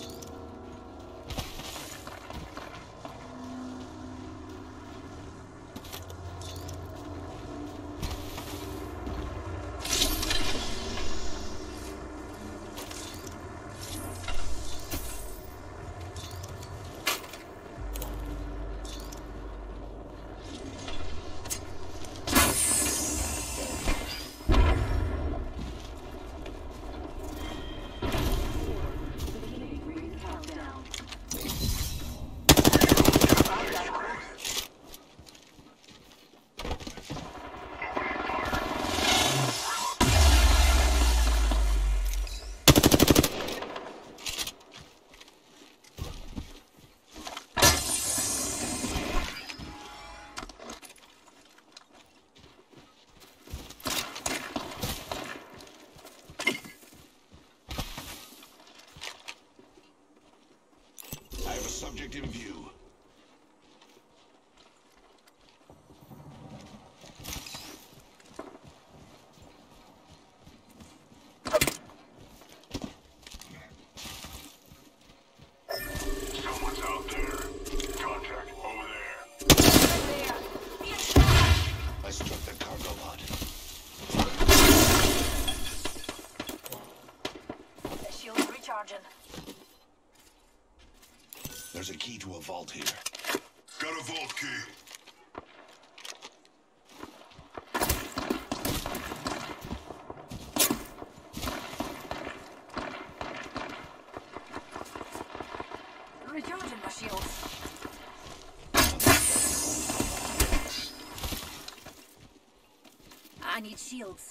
Subject in view. Someone's out there. Contact over there. I struck the cargo pod. Shield recharging. There's a key to a vault here. Got a vault key. Recharging my shields. I need shields.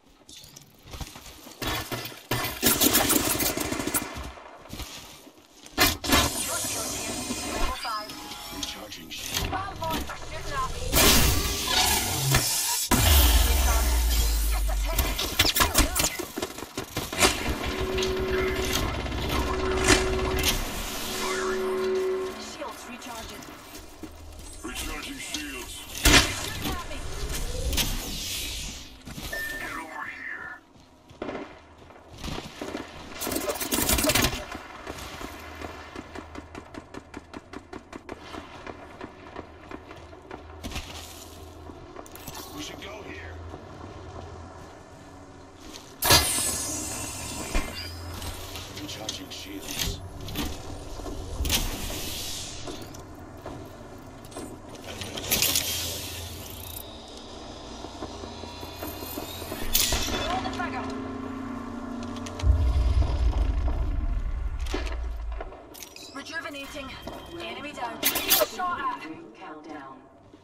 Recharging shield. Bad boys are shooting at me. Shields recharging. Recharging shields. Shooting at me. Get over here. We should go here. Recharging shields. Roll the trigger. Rejuvenating. Enemy down. Shot at. Countdown.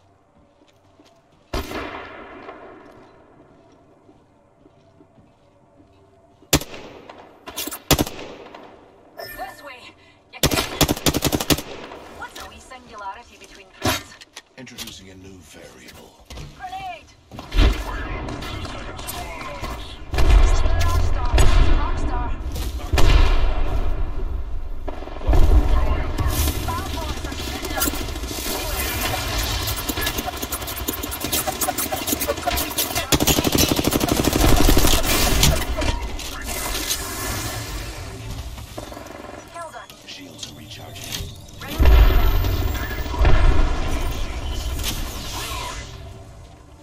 This way. You can't. What's a wee singularity between friends? Introducing a new variable. Grenade. Rockstar. Bad boys are shooting at me. Killed her. Shields are recharging. Ready?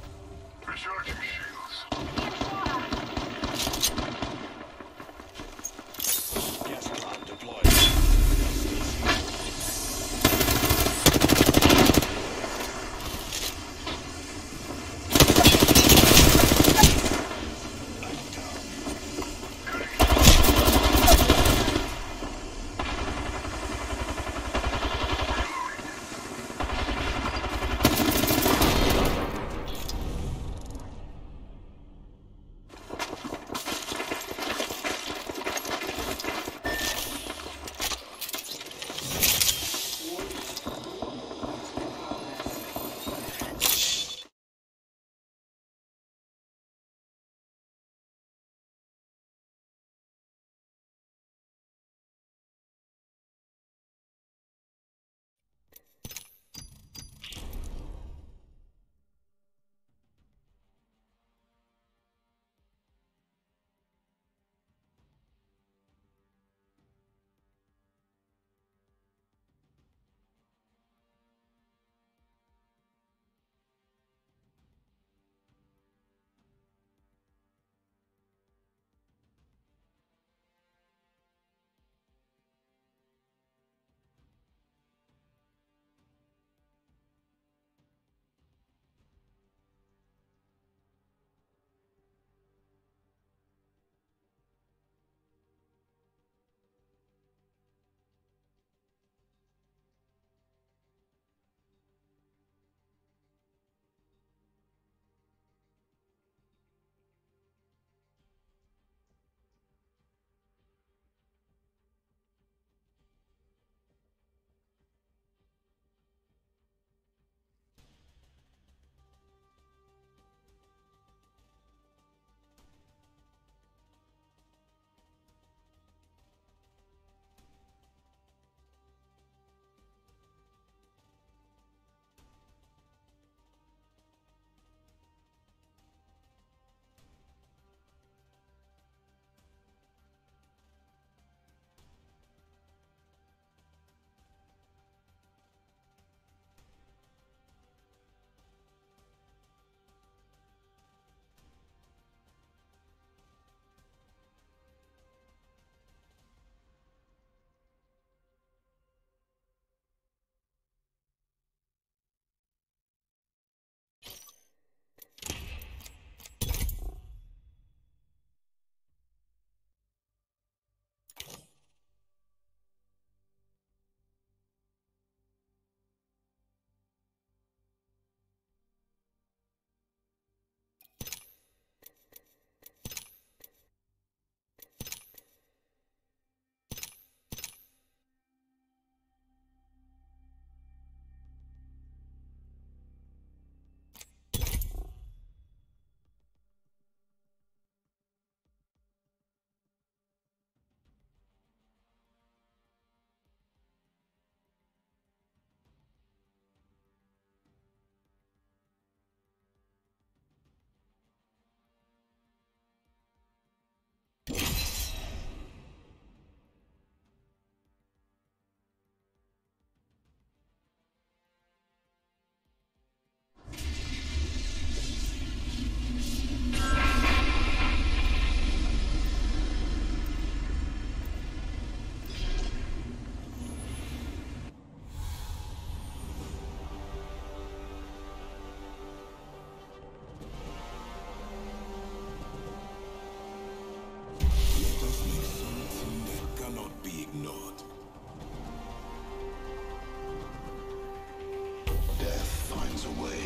seconds away.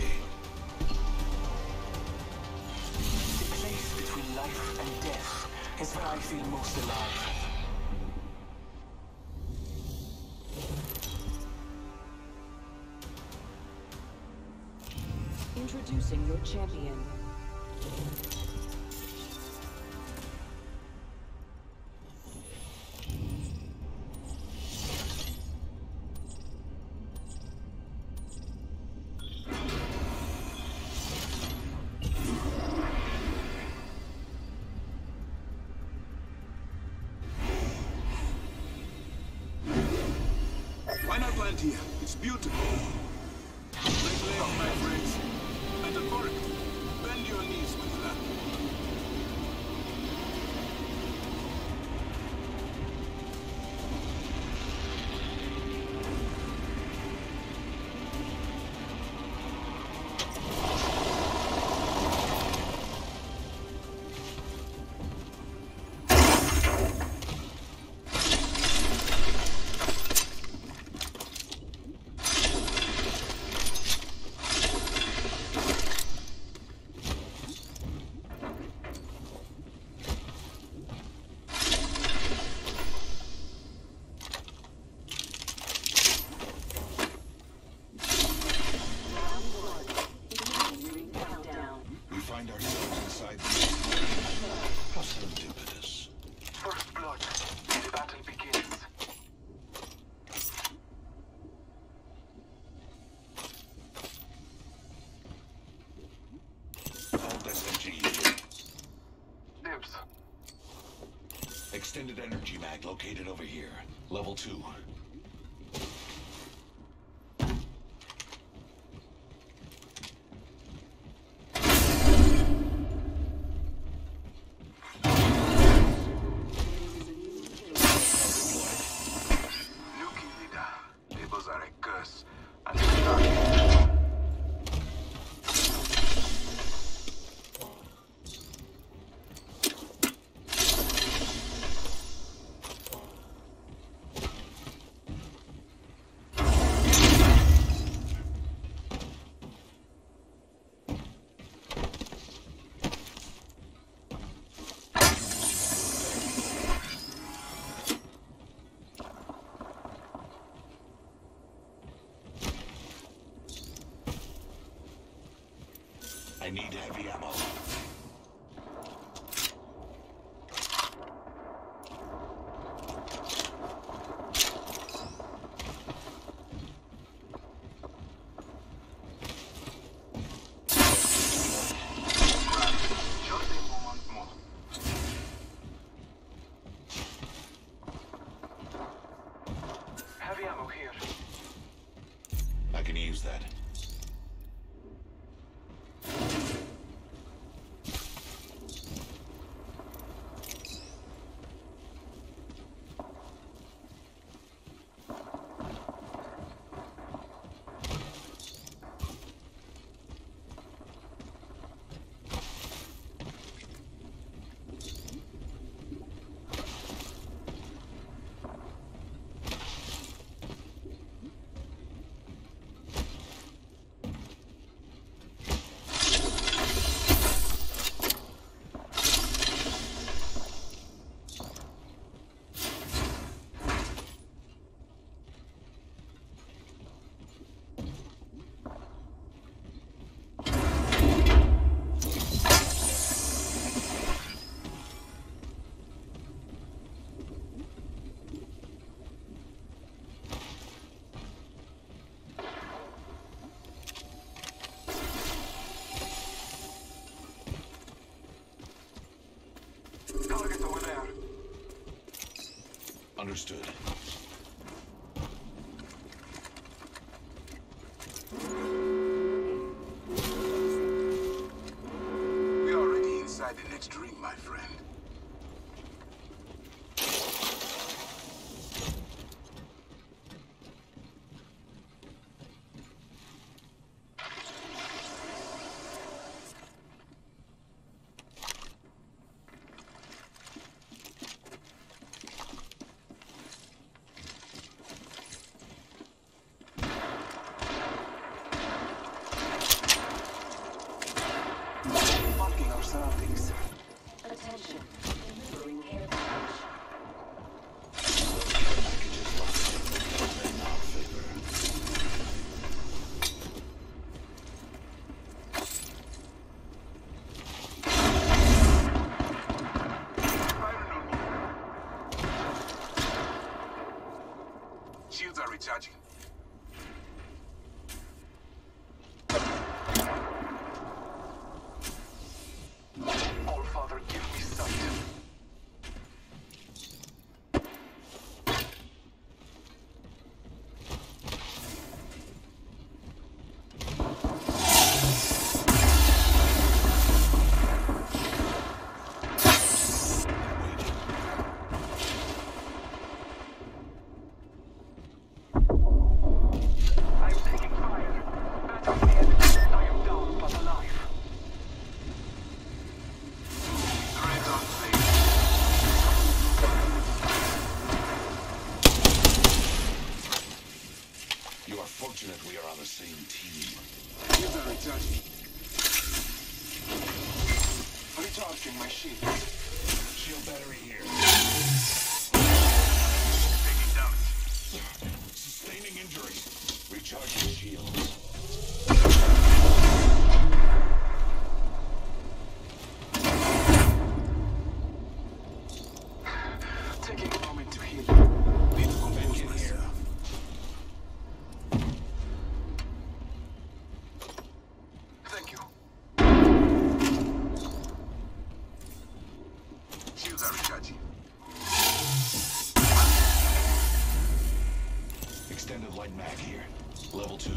The place between life and death is where I feel most alive. Introducing your champion. Why not land here? It's beautiful. Right leg, my friends. Metaphoric. Bend your knees with that. Find ourselves inside the how serendipitous. First blood. The battle begins. Hold SMG. Dibs. Extended energy mag located over here. Level 2. I need heavy ammo. Heavy ammo here. I can use that. Target over there. Understood. We are already inside the next ring, my friend. that we are on the same team. Shields are recharging. Recharging my shield. Shield battery here. Taking damage. Sustaining injury. Recharging shields. Taking a moment to heal. Need to compose myself. Thank you. Shields are recharging. Extended light mag here. Level 2.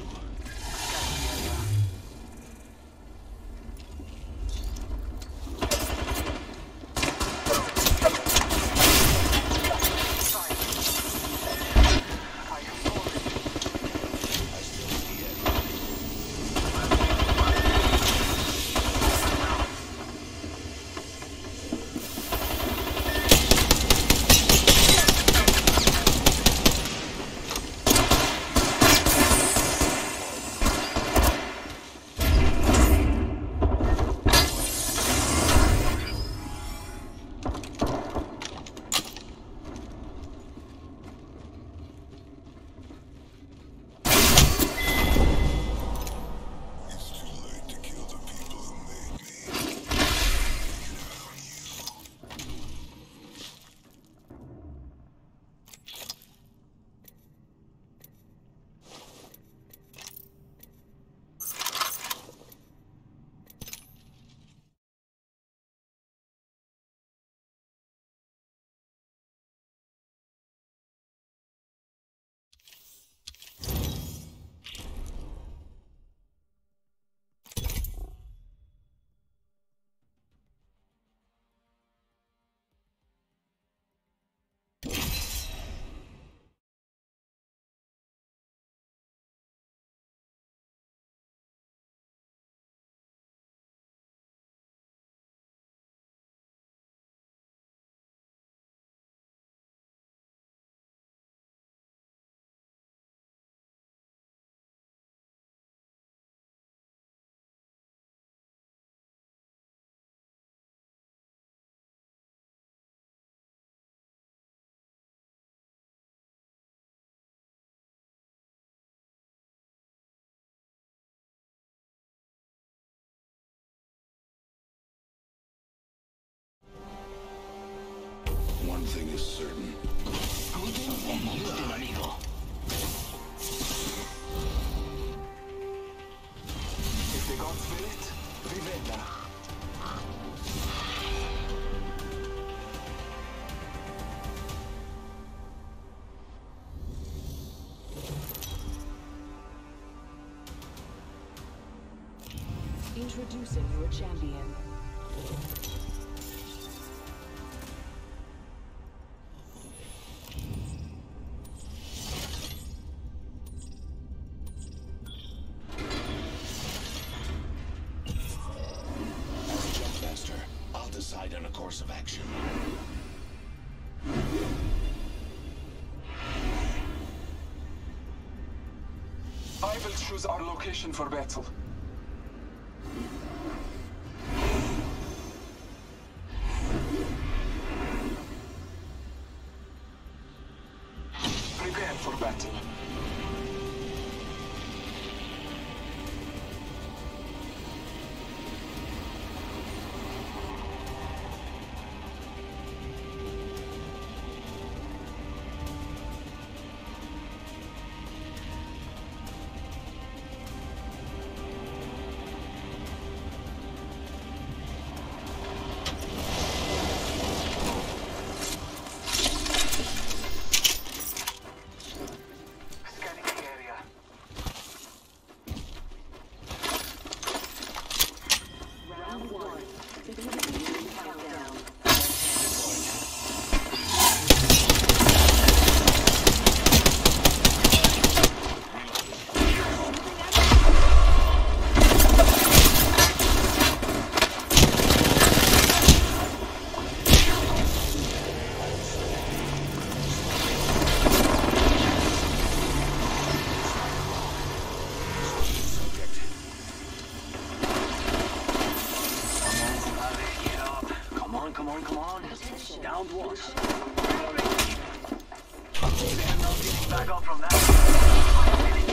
One thing is certain. Someone will die. If the gods will it, Vivenda. Introducing your champion. As Jumpmaster, I'll decide on a course of action. I will choose our location for battle. Prepare for battle. come on. Down one. Back up from that.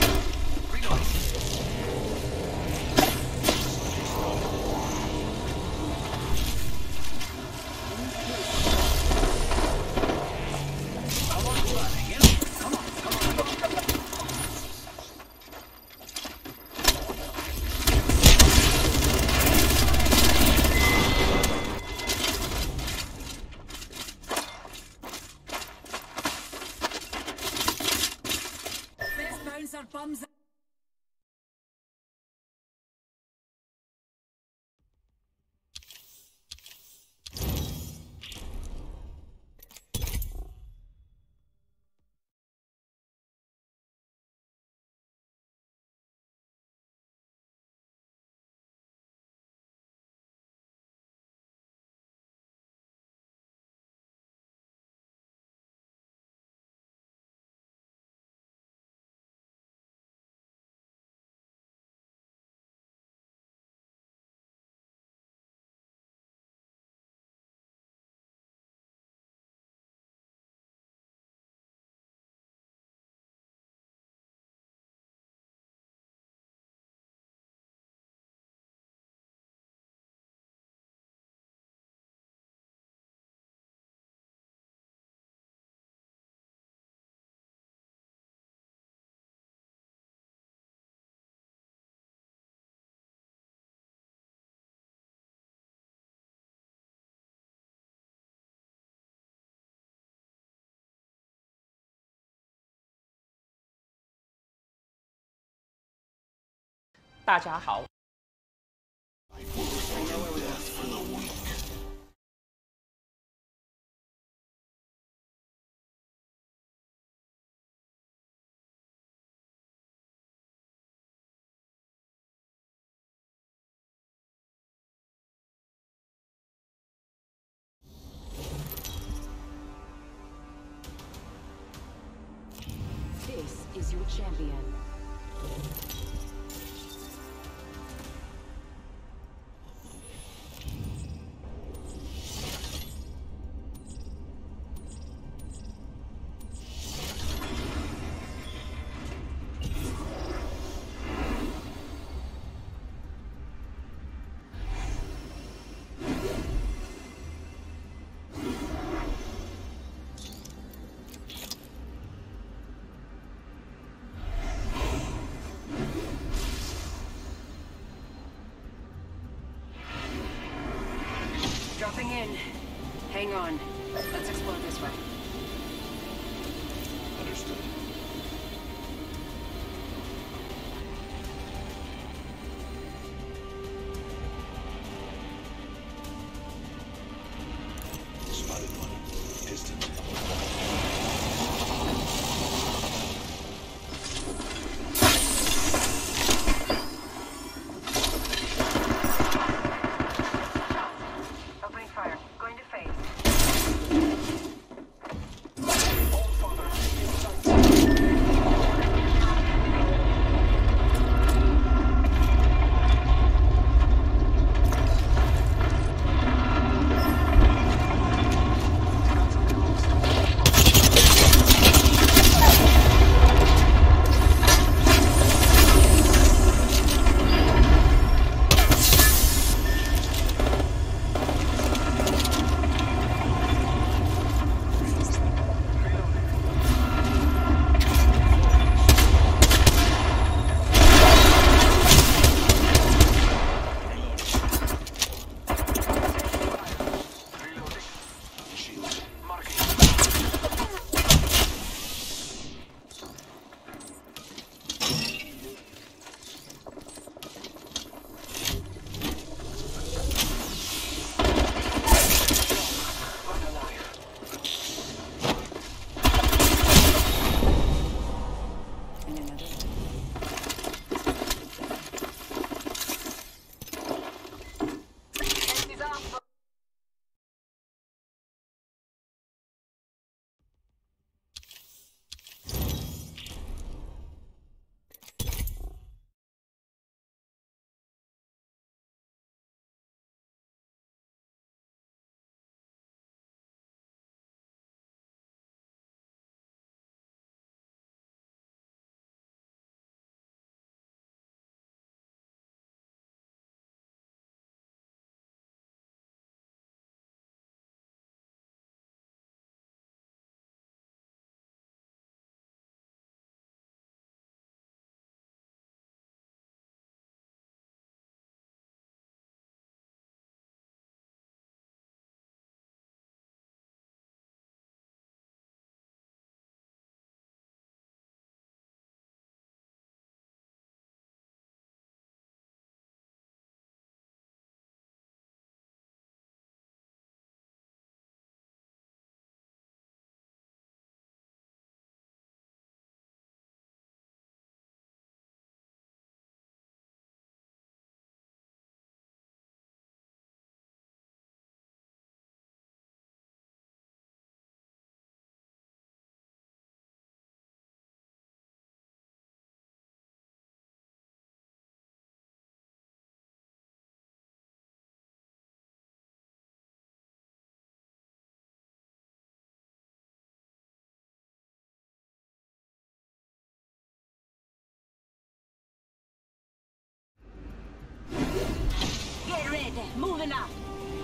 Best bouncer bums. This is your champion. Dropping in. Hang on. Let's explore this way. Understood. Spotted one. Distant. Opening fire. Going to phase. right there. Moving out.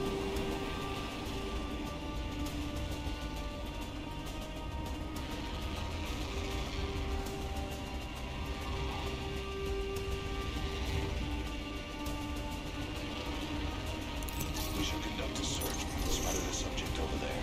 We should conduct a search. Spotted a subject over there.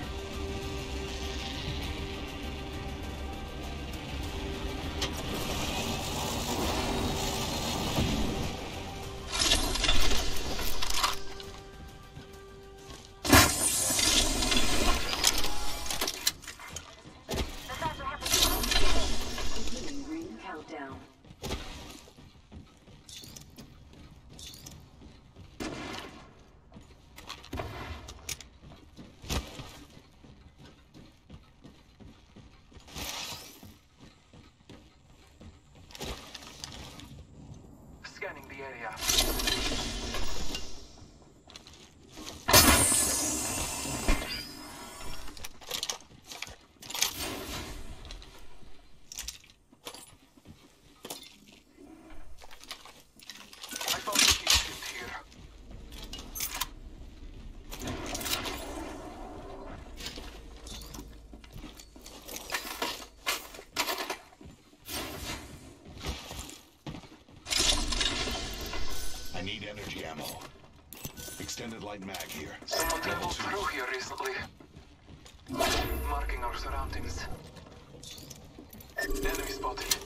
Beginning ring countdown. Scanning the area. I found a key shield here. I need energy ammo. Extended light mag here. Someone Level traveled 2. through here recently. Marking our surroundings. Enemy spotted.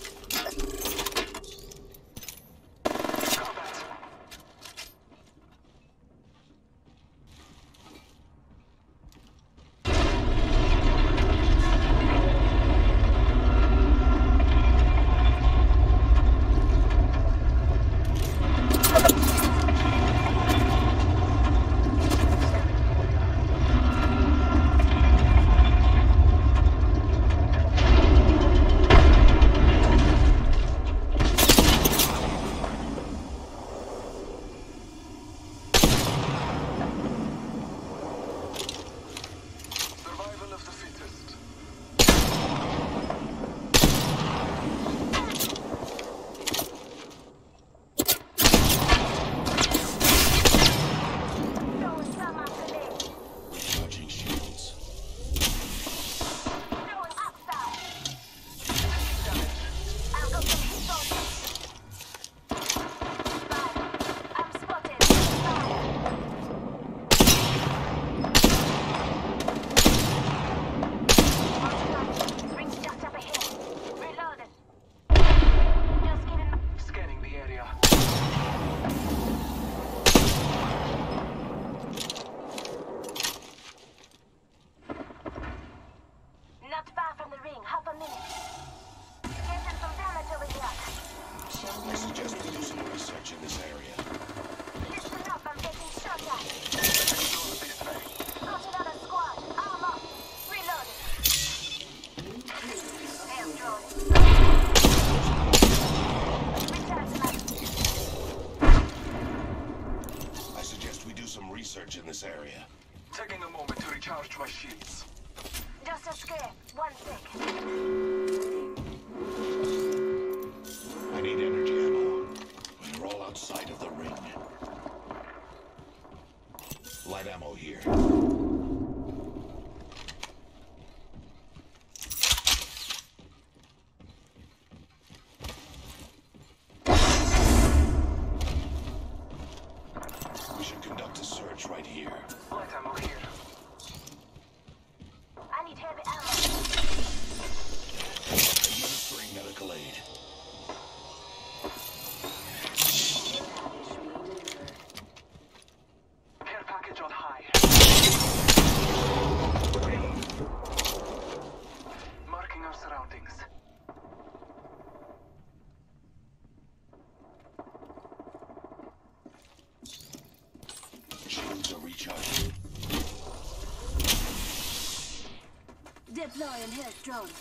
Combat. Survival of the fittest. Throwing some up the leg. Recharging shields. Throwing upside. I'll go get his soldier. Fire. I'm spotted. Fire. Ring's just up ahead. Reloading. Just giving my... Scanning the area. Not far from the ring. Half a minute. Getting some damage over here. I suggest we do some research in this area. Listen up, I'm getting shot at. Got another squad. Arm up. Reloading. Damn drone. Recharge my... I suggest we do some research in this area. Taking a moment to recharge my shields. Just a scare. 1 sec. I need energy ammo. We're all outside of the ring. Light ammo here. We should conduct a search right here. Light ammo here. I need heavy ammo. Administering medical aid. Care package on high. Marking our surroundings. Shields are recharging. Deploying health drone.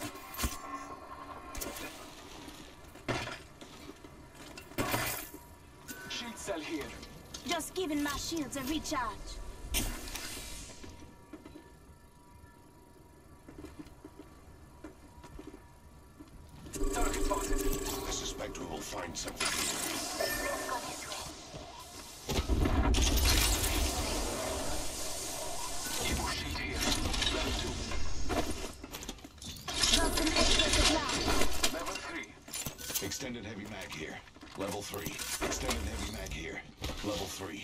Shield cell here. Just giving my shields a recharge. Target spotted. I suspect we will find something here. Let's go this way. Extended heavy mag here. Level 3. Extended heavy mag here. Level 3.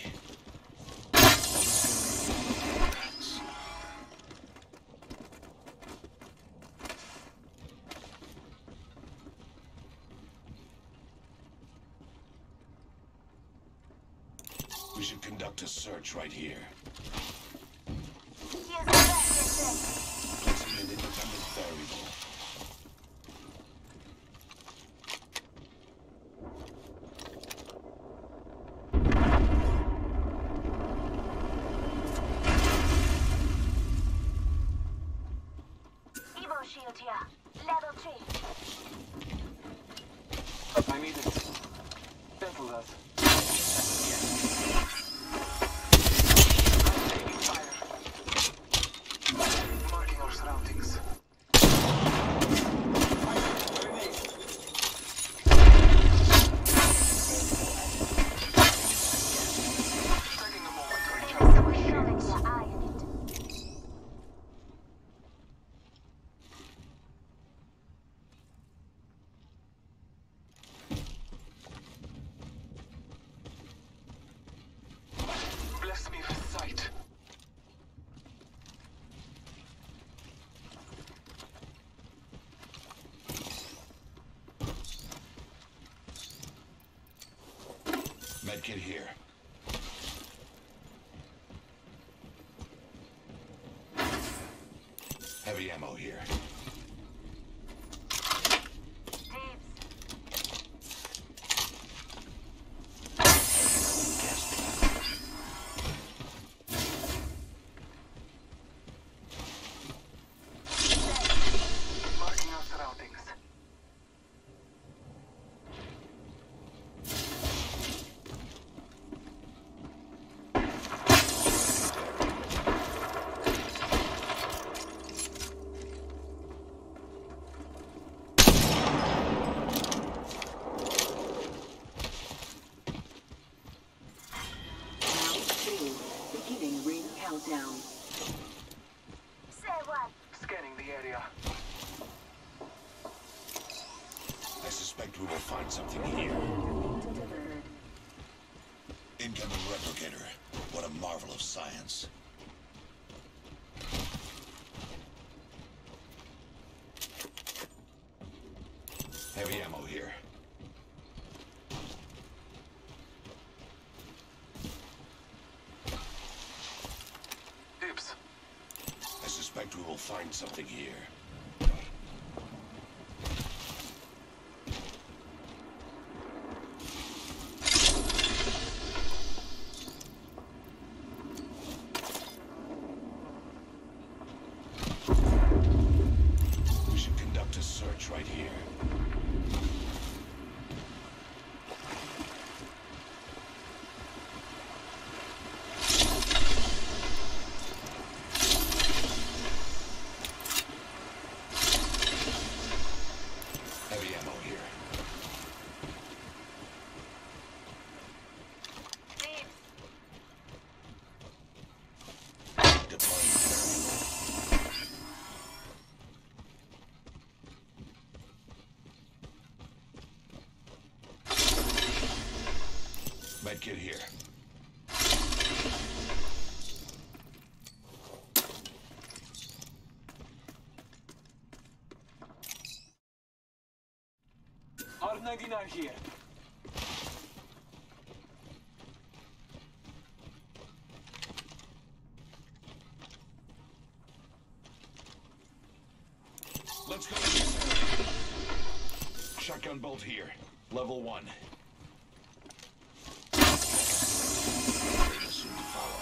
We should conduct a search right here. Placing an independent variable. Evo shield here. Level 3. I need it. Settle that. I'm taking fire. Marking our surroundings. Grenade. Taking a moment to recharge my shields. Your eye in it. Bless me with sight. Medkit here. Heavy ammo here. Marking our surroundings. Round 2. Beginning ring countdown. Say what? Scanning the area. I suspect we will find something here. Delivered. Incoming replicator. What a marvel of science. Heavy ammo here. Dibs. I suspect we will find something here. We should conduct a search right here. Heavy ammo here. Deploying variable. Medkit here. R99 here. Let's go to this area. Shotgun bolt here. Level 1. Data soon to follow.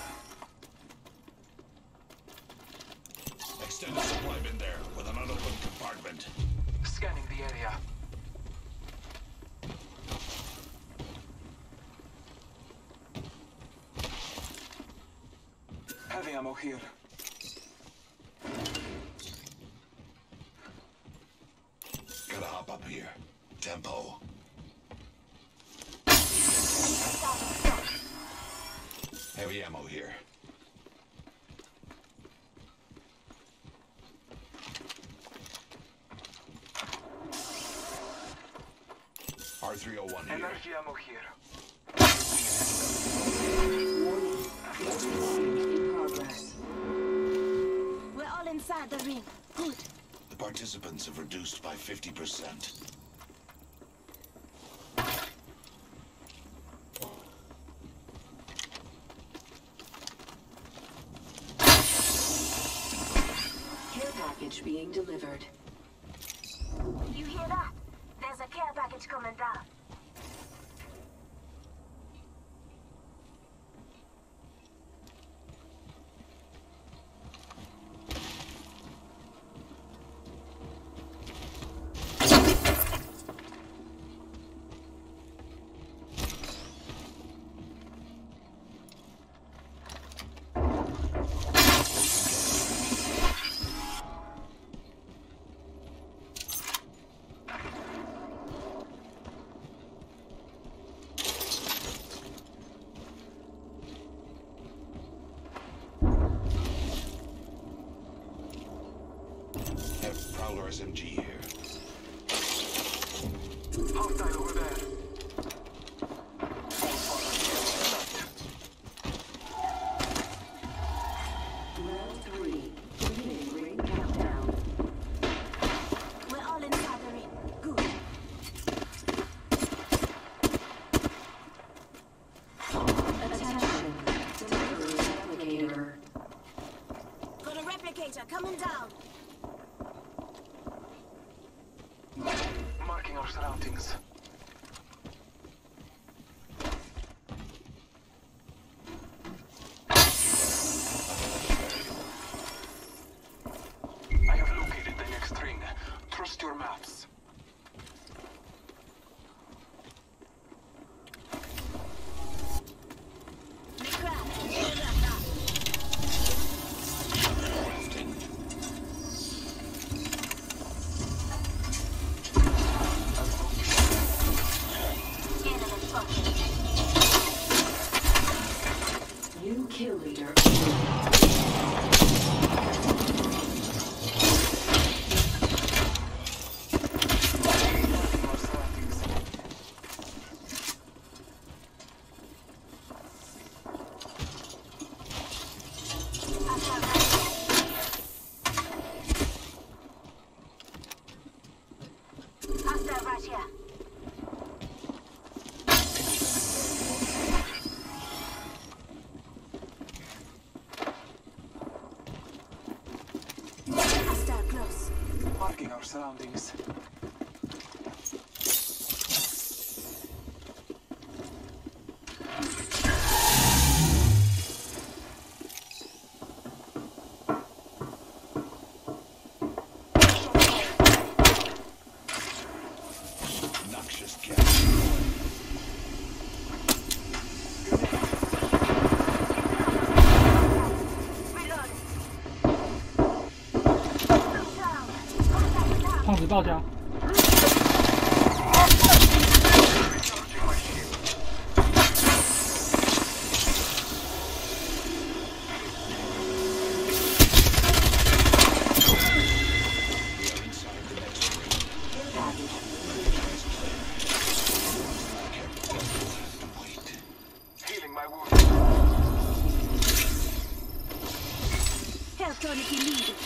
Extended supply bin there with an unopened compartment. Scanning the area. Heavy ammo here. Gotta hop up here. Tempo. Heavy ammo here. Heavy ammo here. In progress. We're all inside the ring. Good. The participants have reduced by 50%. Care package being delivered. You hear that? There's a care package coming down. Prowler SMG here. Hostile over there. Round 3. Beginning ring countdown. We're all inside the ring. Good. Attention. Delivering replicator. Got a replicator coming down. Marking our surroundings. I have located the next ring. Trust your maps. New kill leader. Marking our surroundings. Hostile right here. Hostile close. Marking our surroundings. Noxious gas. Reload. 胖子到家。 Recharging my shield. We are inside the next ring. Wait. Healing my wound. Help Tony if you need it.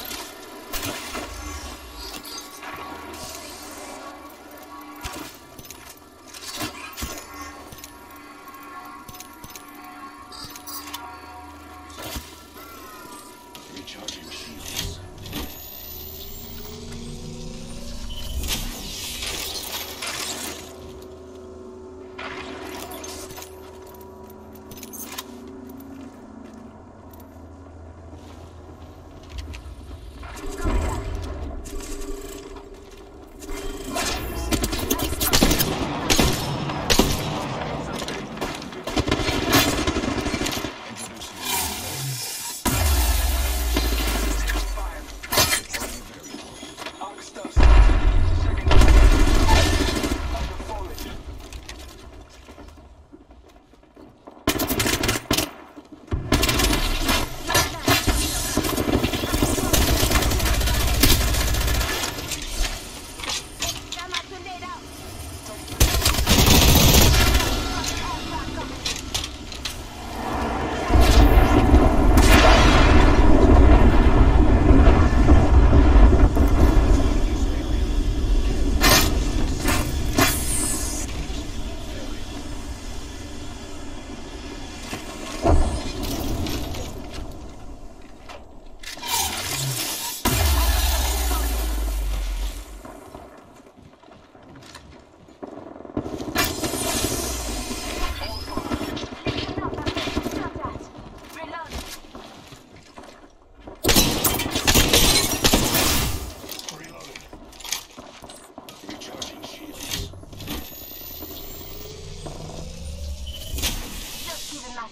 Recharging shields.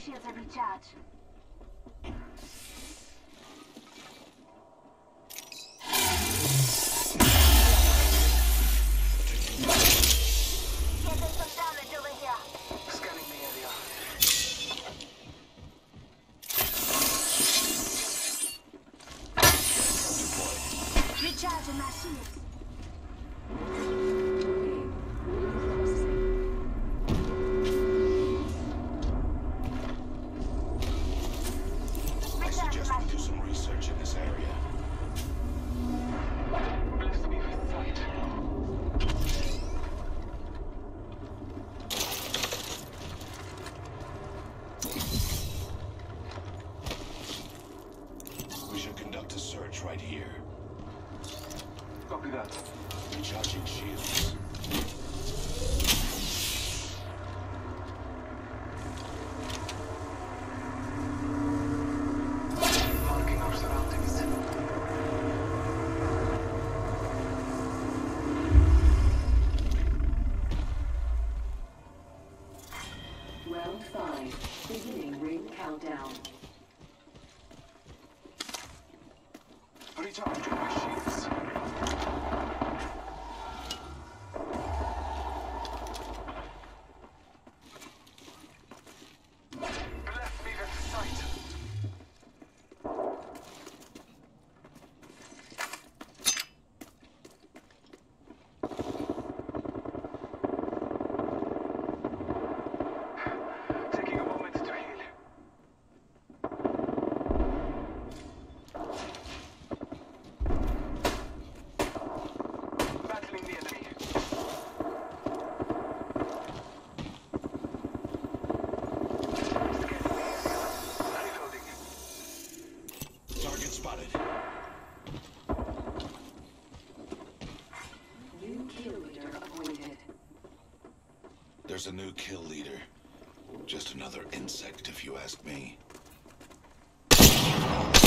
shields are recharged. Getting some damage over here. Scanning the area. Recharging my shields. I suggest we do some research in this area. Bless me with sight. We should conduct a search right here. Copy that. Recharging shields. Marking our surroundings. Round 5. Beginning ring countdown. Recharging my shields. Bless me with sight. Taking a moment to heal. Battling the enemy. Scanning the area. Reloading. Target spotted. New kill leader appointed. There's a new kill leader. Just another insect, if you ask me.